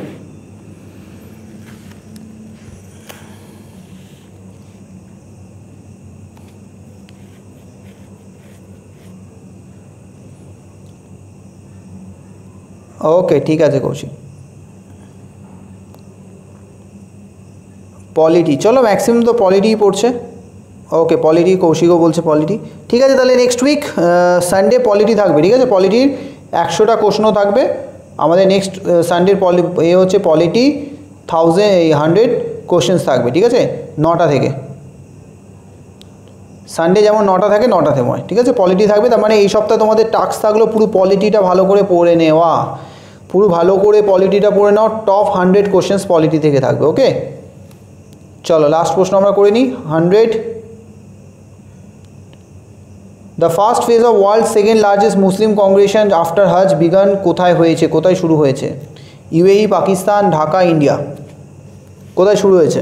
Speaker 1: ওকে ঠিক আছে কৌশিক। পলিটি, চলো ম্যাক্সিমাম তো পলিটিই পড়ছে। ওকে পলিটি, কৌশিকও বলছে পলিটি। ঠিক আছে তাহলে নেক্সট উইক সানডে পলিটি থাকবে, ঠিক আছে? পলিটির 100টা প্রশ্ন থাকবে আমাদের নেক্সট সানডের হচ্ছে পলিটি 100 কোশ্চেন্স থাকবে, ঠিক আছে? 9টা থেকে, সানডে যেমন 9টা থাকে 9টাতে হয়, ঠিক আছে? পলিটি থাকবে। তার মানে এই সপ্তাহে তোমাদের টাস্ক থাকলো পুরো পলিটিটা ভালো করে পড়ে নেওয়া, পুরো ভালো করে পলিটিটা পড়ে নাও। টপ 100 কোশ্চেন্স পলিটি থেকে থাকবে। ওকে চলো লাস্ট প্রশ্ন আমরা করে নিই। 100, the first phase of world second largest Muslim congregation after Hajj began কোথায় হয়েছে, কোথায় শুরু হয়েছে? UAE, Pakistan, Dhaka, India. কোথায় শুরু হয়েছে?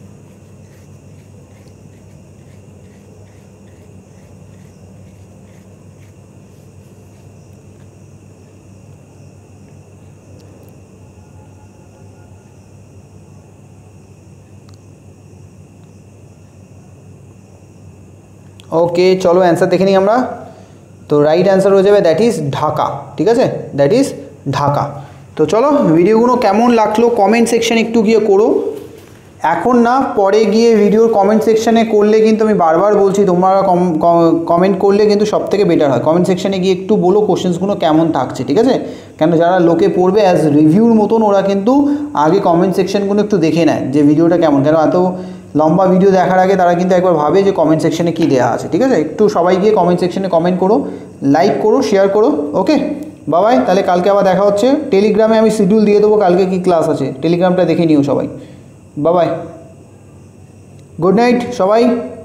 Speaker 1: ওকে চলো অ্যান্সার দেখে নিই আমরা। তো রাইট অ্যান্সার হয়ে যাবে দ্যাট ইজ ঢাকা, ঠিক আছে? That is Dhaka. তো চলো ভিডিওগুলো কেমন লাগলো কমেন্ট সেকশানে একটু গিয়ে করো, এখন না পরে গিয়ে ভিডিওর কমেন্ট সেকশানে করলে কিন্তু আমি বারবার বলছি তোমরা কমেন্ট করলে কিন্তু সব থেকে বেটার হয়। কমেন্ট সেকশানে গিয়ে একটু বলো কোশ্চেন্সগুলো কেমন থাকছে, ঠিক আছে? কেন যারা লোকে পড়বে অ্যাজ রিভিউর মতন ওরা কিন্তু আগে কমেন্ট সেকশানগুলো একটু দেখে নেয় যে ভিডিওটা কেমন, কেন এত লম্বা ভিডিও দেখার আগে তারা কিন্তু একবার ভাবে যে কমেন্ট সেকশানে কী দেওয়া আছে, ঠিক আছে? একটু সবাই গিয়ে কমেন্ট সেকশানে কমেন্ট করো, লাইক করো, শেয়ার করো। ওকে বাবাই, তাহলে কালকে আবার দেখা হচ্ছে। টেলিগ্রামে আমি শিডিউল দিয়ে দেবো কালকে কী ক্লাস আছে, টেলিগ্রামটা দেখে নিও সবাই। বাবাই, গুড নাইট সবাই।